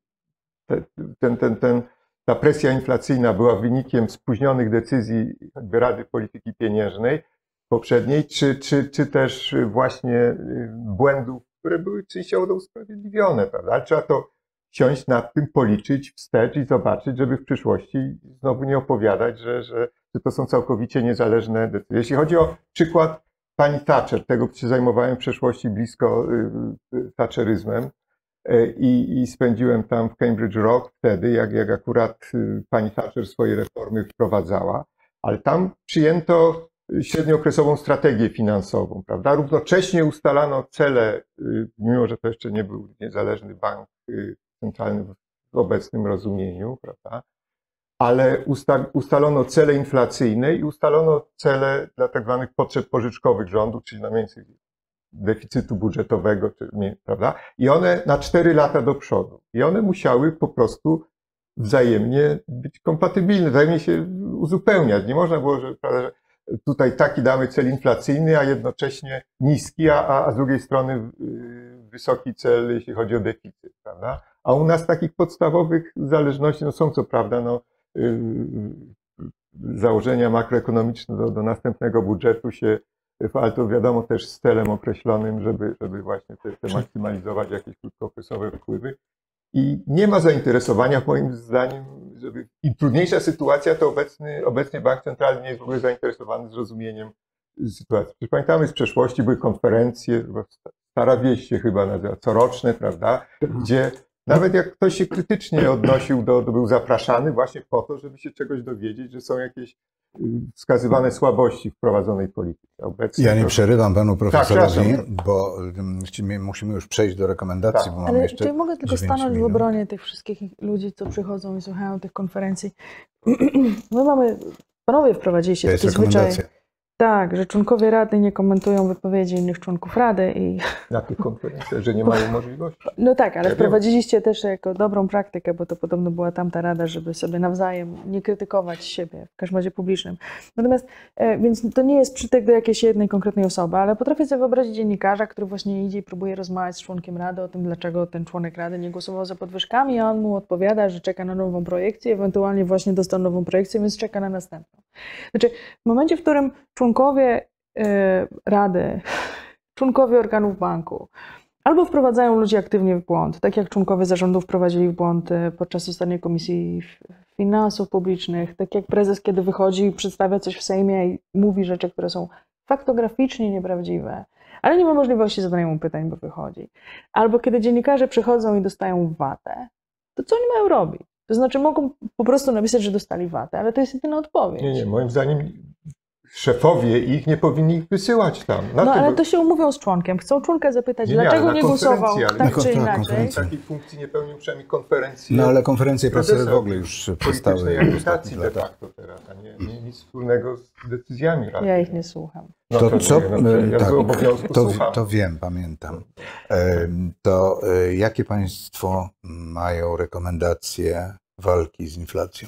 ta presja inflacyjna była wynikiem spóźnionych decyzji Rady Polityki Pieniężnej poprzedniej, czy też właśnie błędów które były częściowo usprawiedliwione, prawda? Ale trzeba to siąść nad tym, policzyć wstecz i zobaczyć, żeby w przyszłości znowu nie opowiadać, że to są całkowicie niezależne decyzje. Jeśli chodzi o przykład pani Thatcher, tego się zajmowałem w przeszłości blisko thatcheryzmem i spędziłem tam w Cambridge Rock wtedy, jak akurat pani Thatcher swoje reformy wprowadzała, ale tam przyjęto średniookresową strategię finansową, prawda? Równocześnie ustalano cele, mimo że to jeszcze nie był niezależny bank centralny w obecnym rozumieniu, prawda? Ale ustalono cele inflacyjne i ustalono cele dla tak zwanych potrzeb pożyczkowych rządu, czyli na mniej więcej deficytu budżetowego, prawda? I one na 4 lata do przodu. I one musiały po prostu wzajemnie być kompatybilne, wzajemnie się uzupełniać. Nie można było, że tutaj taki damy cel inflacyjny, a jednocześnie niski, a z drugiej strony wysoki cel, jeśli chodzi o deficyt, prawda? A u nas takich podstawowych zależności, no są co prawda, no, założenia makroekonomiczne do następnego budżetu się, ale to wiadomo też z celem określonym, żeby właśnie te maksymalizować jakieś krótkookresowe wpływy. I nie ma zainteresowania, moim zdaniem, żeby im trudniejsza sytuacja, to obecnie Bank Centralny nie jest w ogóle zainteresowany zrozumieniem sytuacji. Przecież pamiętamy, z przeszłości były konferencje, Stara Wieś się chyba nazywa, coroczne, prawda, gdzie nawet jak ktoś się krytycznie odnosił był zapraszany właśnie po to, żeby się czegoś dowiedzieć, że są jakieś wskazywane słabości w prowadzonej polityce. Obecnie ja nie przerywam panu profesorowi, bo musimy już przejść do rekomendacji, bo mamy jeszcze. Czy mogę tylko stanąć w obronie tych wszystkich ludzi, co przychodzą i słuchają tych konferencji? Panowie wprowadziliście taki zwyczaj. Tak, że członkowie Rady nie komentują wypowiedzi innych członków Rady. Na tych konferencjach, że nie mają możliwości. No tak, ale wprowadziliście też jako dobrą praktykę, bo to podobno była tamta Rada, żeby sobie nawzajem nie krytykować siebie, w każdym razie publicznym. Natomiast, więc to nie jest przytyk do jakiejś jednej konkretnej osoby, ale potrafię sobie wyobrazić dziennikarza, który właśnie idzie i próbuje rozmawiać z członkiem Rady o tym, dlaczego ten członek Rady nie głosował za podwyżkami, a on mu odpowiada, że czeka na nową projekcję, ewentualnie właśnie dostał nową projekcję, więc czeka na następną. Znaczy, w momencie, w którym członkowie Rady, członkowie organów banku albo wprowadzają ludzi aktywnie w błąd, tak jak członkowie zarządu wprowadzili w błąd podczas ostatniej Komisji Finansów Publicznych, tak jak prezes, kiedy wychodzi i przedstawia coś w Sejmie i mówi rzeczy, które są faktograficznie nieprawdziwe, ale nie ma możliwości zadania mu pytań, bo wychodzi. Albo kiedy dziennikarze przychodzą i dostają watę, to co oni mają robić? To znaczy mogą po prostu napisać, że dostali watę, ale to jest jedyna odpowiedź. Nie, moim zdaniem szefowie ich nie powinni ich wysyłać tam. Ale to się umówią z członkiem. Chcą członka zapytać, dlaczego nie głosował tak czy inaczej. Takiej funkcji nie pełnią przynajmniej konferencje. No ale konferencje prasowe w ogóle już przestały. Agitacji de facto teraz, a nie nic wspólnego z decyzjami Rady. Ja ich nie słucham. No to wiem, pamiętam. To jakie państwo mają rekomendacje walki z inflacją?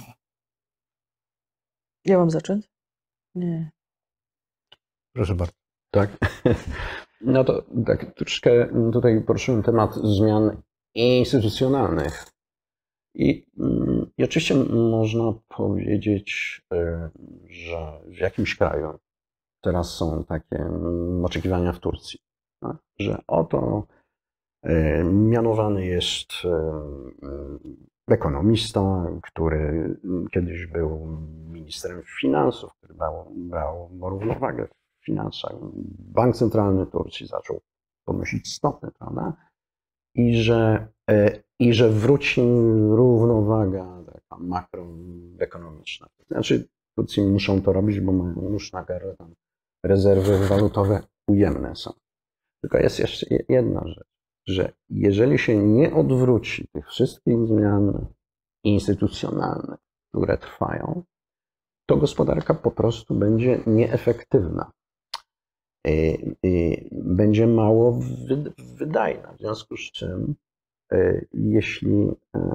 Ja mam zacząć? Nie. Proszę bardzo. Tak. No to tak troszkę tutaj poruszyłem temat zmian instytucjonalnych. I oczywiście można powiedzieć, że w jakimś kraju teraz są takie oczekiwania w Turcji, tak? Że oto mianowany jest ekonomista, który kiedyś był ministrem finansów, który brał równowagę w finansach. Bank Centralny Turcji zaczął podnosić stopy, prawda? I że wróci równowaga taka makroekonomiczna. Znaczy, Turcy muszą to robić, bo mają nóż na gardle, tam rezerwy walutowe ujemne są. Tylko jest jeszcze jedna rzecz, że jeżeli się nie odwróci tych wszystkich zmian instytucjonalnych, które trwają, to gospodarka po prostu będzie nieefektywna. Będzie mało wydajna. W związku z czym, jeśli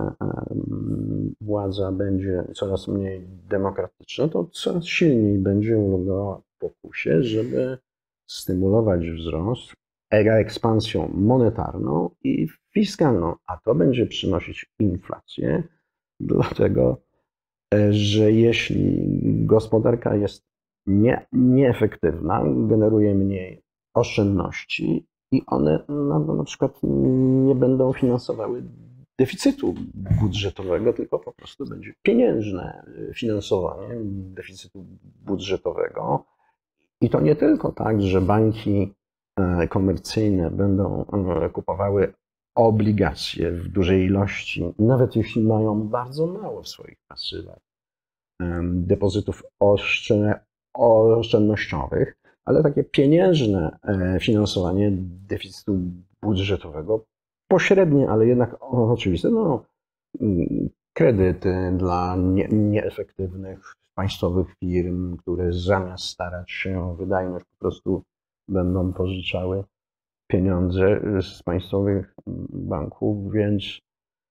władza będzie coraz mniej demokratyczna, to coraz silniej będzie ulegała pokusie, żeby stymulować wzrost ekspansją monetarną i fiskalną, a to będzie przynosić inflację, dlatego że jeśli gospodarka jest nieefektywna, generuje mniej oszczędności i one na przykład nie będą finansowały deficytu budżetowego, tylko po prostu będzie pieniężne finansowanie deficytu budżetowego. I to nie tylko tak, że banki komercyjne będą kupowały obligacje w dużej ilości, nawet jeśli mają bardzo mało w swoich pasywach depozytów oszczędnościowych, ale takie pieniężne finansowanie deficytu budżetowego, pośrednie, ale jednak oczywiste, no, kredyty dla nieefektywnych państwowych firm, które zamiast starać się o wydajność po prostu będą pożyczały pieniądze z państwowych banków, więc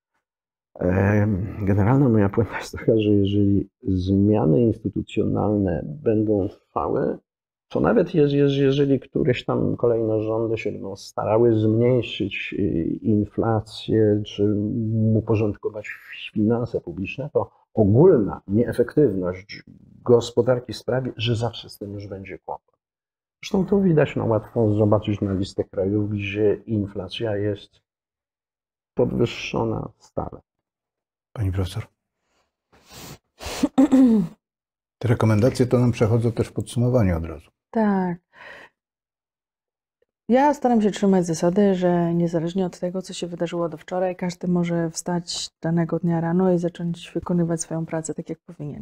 generalna moja puenta jest taka, że jeżeli zmiany instytucjonalne będą trwały, to nawet jeżeli któreś tam kolejne rządy się będą starały zmniejszyć inflację czy uporządkować finanse publiczne, to ogólna nieefektywność gospodarki sprawi, że zawsze z tym już będzie kłopot. Zresztą to widać, no łatwo zobaczyć na listę krajów, gdzie inflacja jest podwyższona stale. Pani profesor. Te rekomendacje to nam przechodzą też w podsumowanie od razu. Tak. Ja staram się trzymać zasady, że niezależnie od tego, co się wydarzyło do wczoraj, każdy może wstać danego dnia rano i zacząć wykonywać swoją pracę tak, jak powinien.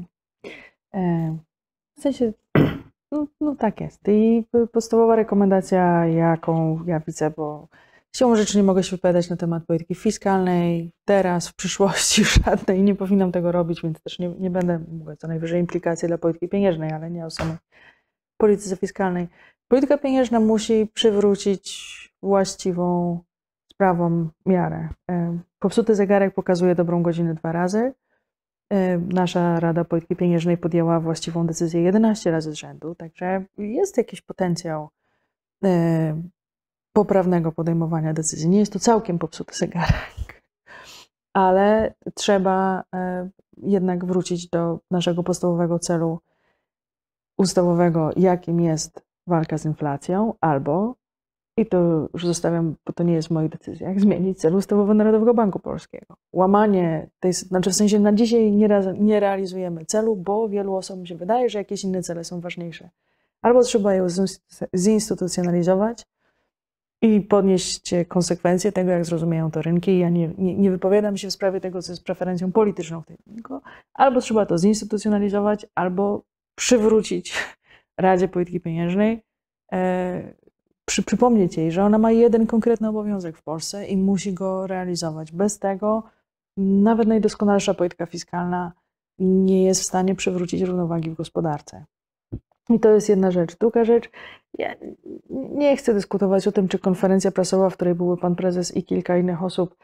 W sensie, no tak jest. I podstawowa rekomendacja, jaką ja widzę, bo siłą rzeczy nie mogę się wypowiadać na temat polityki fiskalnej, teraz, w przyszłości żadnej, nie powinnam tego robić, więc też nie będę mówić co najwyżej implikacje dla polityki pieniężnej, ale nie o samej polityce fiskalnej. Polityka pieniężna musi przywrócić właściwą sprawą miarę. Popsuty zegarek pokazuje dobrą godzinę 2 razy. Nasza Rada Polityki Pieniężnej podjęła właściwą decyzję 11 razy z rzędu, także jest jakiś potencjał poprawnego podejmowania decyzji. Nie jest to całkiem popsuty zegarek, ale trzeba jednak wrócić do naszego podstawowego celu ustawowego, jakim jest walka z inflacją, albo, i to już zostawiam, bo to nie jest w moich decyzjach, zmienić cel ustawowy Narodowego Banku Polskiego. Łamanie tej, znaczy w sensie na dzisiaj nie realizujemy celu, bo wielu osobom się wydaje, że jakieś inne cele są ważniejsze. Albo trzeba je zinstytucjonalizować i podnieść konsekwencje tego, jak zrozumieją to rynki. Ja nie wypowiadam się w sprawie tego, co jest preferencją polityczną w tym rynku. Albo trzeba to zinstytucjonalizować, albo przywrócić Radzie Polityki Pieniężnej, przypomnieć jej, że ona ma jeden konkretny obowiązek w Polsce i musi go realizować. Bez tego nawet najdoskonalsza polityka fiskalna nie jest w stanie przywrócić równowagi w gospodarce. I to jest jedna rzecz. Druga rzecz, ja nie chcę dyskutować o tym, czy konferencja prasowa, w której były pan prezes i kilka innych osób,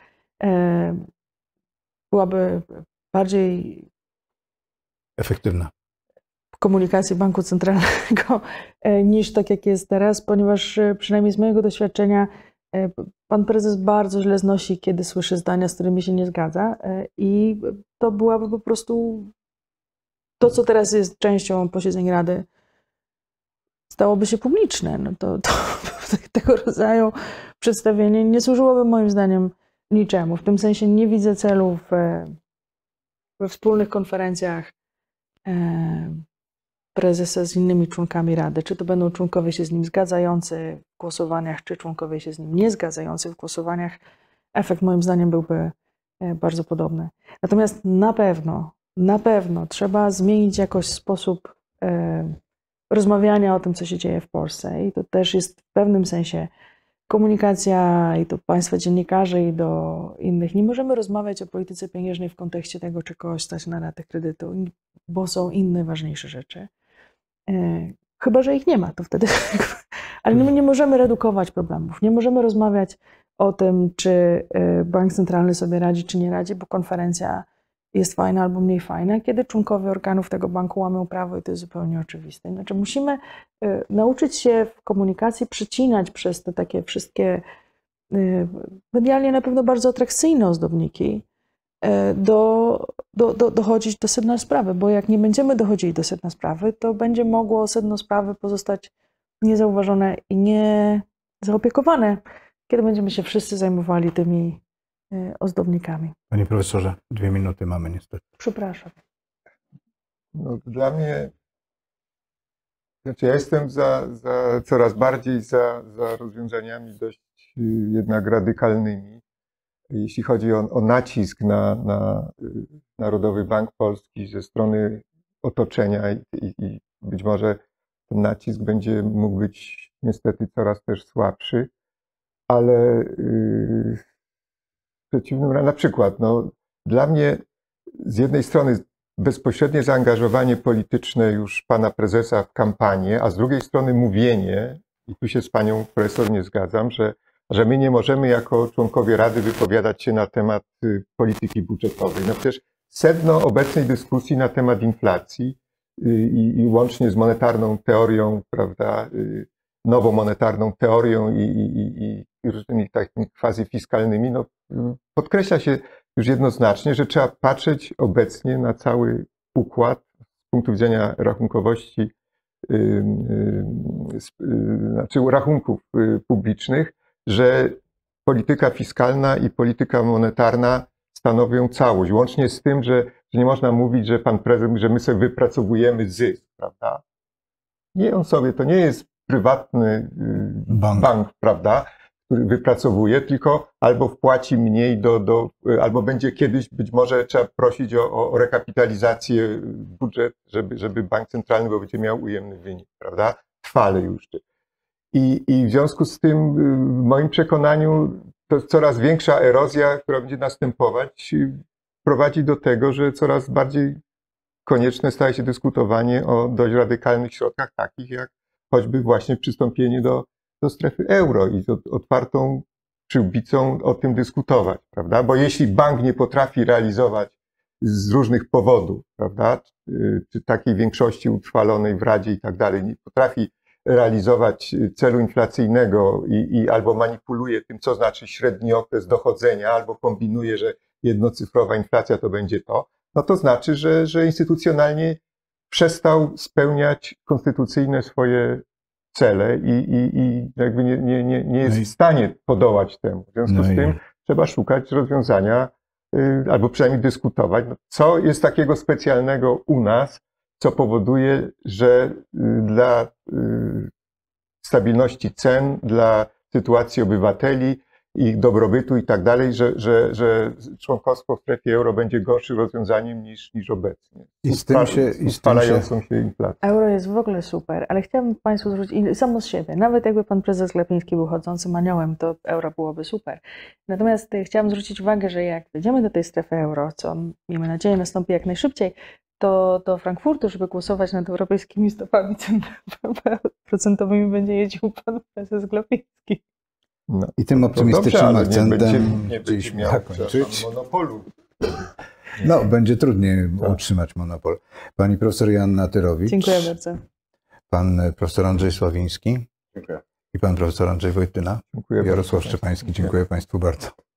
byłaby bardziej efektywna komunikacji Banku Centralnego niż tak, jak jest teraz, ponieważ przynajmniej z mojego doświadczenia pan prezes bardzo źle znosi, kiedy słyszy zdania, z którymi się nie zgadza, i to byłaby po prostu to, co teraz jest częścią posiedzeń Rady, stałoby się publiczne. No to tego rodzaju przedstawienie nie służyłoby moim zdaniem niczemu. W tym sensie nie widzę celu we wspólnych konferencjach prezesa z innymi członkami Rady. Czy to będą członkowie się z nim zgadzający w głosowaniach, czy członkowie się z nim nie zgadzający w głosowaniach. Efekt moim zdaniem byłby bardzo podobny. Natomiast na pewno trzeba zmienić jakoś sposób rozmawiania o tym, co się dzieje w Polsce. I to też jest w pewnym sensie komunikacja i do państwa dziennikarzy, i do innych. Nie możemy rozmawiać o polityce pieniężnej w kontekście tego, czy kogoś stać na ratę kredytu, bo są inne, ważniejsze rzeczy. Chyba że ich nie ma, to wtedy... Ale nie możemy redukować problemów. Nie możemy rozmawiać o tym, czy bank centralny sobie radzi, czy nie radzi, bo konferencja jest fajna albo mniej fajna, kiedy członkowie organów tego banku łamią prawo i to jest zupełnie oczywiste. Znaczy musimy nauczyć się w komunikacji przecinać przez te takie wszystkie medialnie na pewno bardzo atrakcyjne ozdobniki, dochodzić do sedna sprawy, bo jak nie będziemy dochodzili do sedna sprawy, to będzie mogło sedno sprawy pozostać niezauważone i zaopiekowane, kiedy będziemy się wszyscy zajmowali tymi ozdobnikami. Panie profesorze, 2 minuty mamy niestety. Przepraszam. No, dla mnie, znaczy ja jestem coraz bardziej za rozwiązaniami dość jednak radykalnymi. Jeśli chodzi o nacisk na Narodowy Bank Polski ze strony otoczenia i być może ten nacisk będzie mógł być niestety coraz też słabszy, ale w przeciwnym razie, na przykład, no, dla mnie z jednej strony bezpośrednie zaangażowanie polityczne już pana prezesa w kampanię, a z drugiej strony mówienie, i tu się z panią profesor nie zgadzam, że my nie możemy jako członkowie Rady wypowiadać się na temat polityki budżetowej. No przecież sedno obecnej dyskusji na temat inflacji i łącznie z monetarną teorią, prawda, nową monetarną teorią i różnymi takimi quasi fiskalnymi, no, podkreśla się już jednoznacznie, że trzeba patrzeć obecnie na cały układ z punktu widzenia rachunkowości, znaczy rachunków publicznych, że polityka fiskalna i polityka monetarna stanowią całość. Łącznie z tym, że nie można mówić, że pan prezydent, że my sobie wypracowujemy zysk, prawda? Nie, on sobie, to nie jest prywatny bank, prawda, który wypracowuje, tylko albo wpłaci mniej albo będzie kiedyś, być może trzeba prosić o rekapitalizację budżet, żeby bank centralny, bo będzie miał ujemny wynik, prawda? Trwale już. I w związku z tym, w moim przekonaniu, to coraz większa erozja, która będzie następować, prowadzi do tego, że coraz bardziej konieczne staje się dyskutowanie o dość radykalnych środkach, takich jak choćby właśnie przystąpienie do strefy euro i z otwartą przyłbicą o tym dyskutować, prawda? Bo jeśli bank nie potrafi realizować z różnych powodów, prawda, czy takiej większości utrwalonej w Radzie i tak dalej, nie potrafi realizować celu inflacyjnego i albo manipuluje tym, co znaczy średni okres dochodzenia, albo kombinuje, że jednocyfrowa inflacja to będzie to, no to znaczy, że instytucjonalnie przestał spełniać konstytucyjne swoje cele i jakby nie jest w stanie podołać temu. W związku z tym trzeba szukać rozwiązania, albo przynajmniej dyskutować, co jest takiego specjalnego u nas, co powoduje, że dla stabilności cen, dla sytuacji obywateli, ich dobrobytu i tak dalej, że członkostwo w strefie euro będzie gorszym rozwiązaniem niż obecnie. I z tym się inflacją. Euro jest w ogóle super, ale chciałabym Państwu zwrócić, samo z siebie, nawet jakby pan prezes Glapiński był chodzącym aniołem, to euro byłoby super. Natomiast chciałam zwrócić uwagę, że jak wejdziemy do tej strefy euro, co miejmy nadzieję nastąpi jak najszybciej, to do Frankfurtu, żeby głosować nad europejskimi stopami procentowymi, będzie jeździł pan prezes Glapiński. No, i tym optymistycznym akcentem nie będzie zakończyć monopolu. No, będzie trudniej utrzymać monopol. Pani profesor Joanna Tyrowicz. Dziękuję bardzo. Pan profesor Andrzej Sławiński. Dziękuję. I pan profesor Andrzej Wojtyna. Dziękuję. Jarosław Szczepański. Dziękuję Państwu bardzo.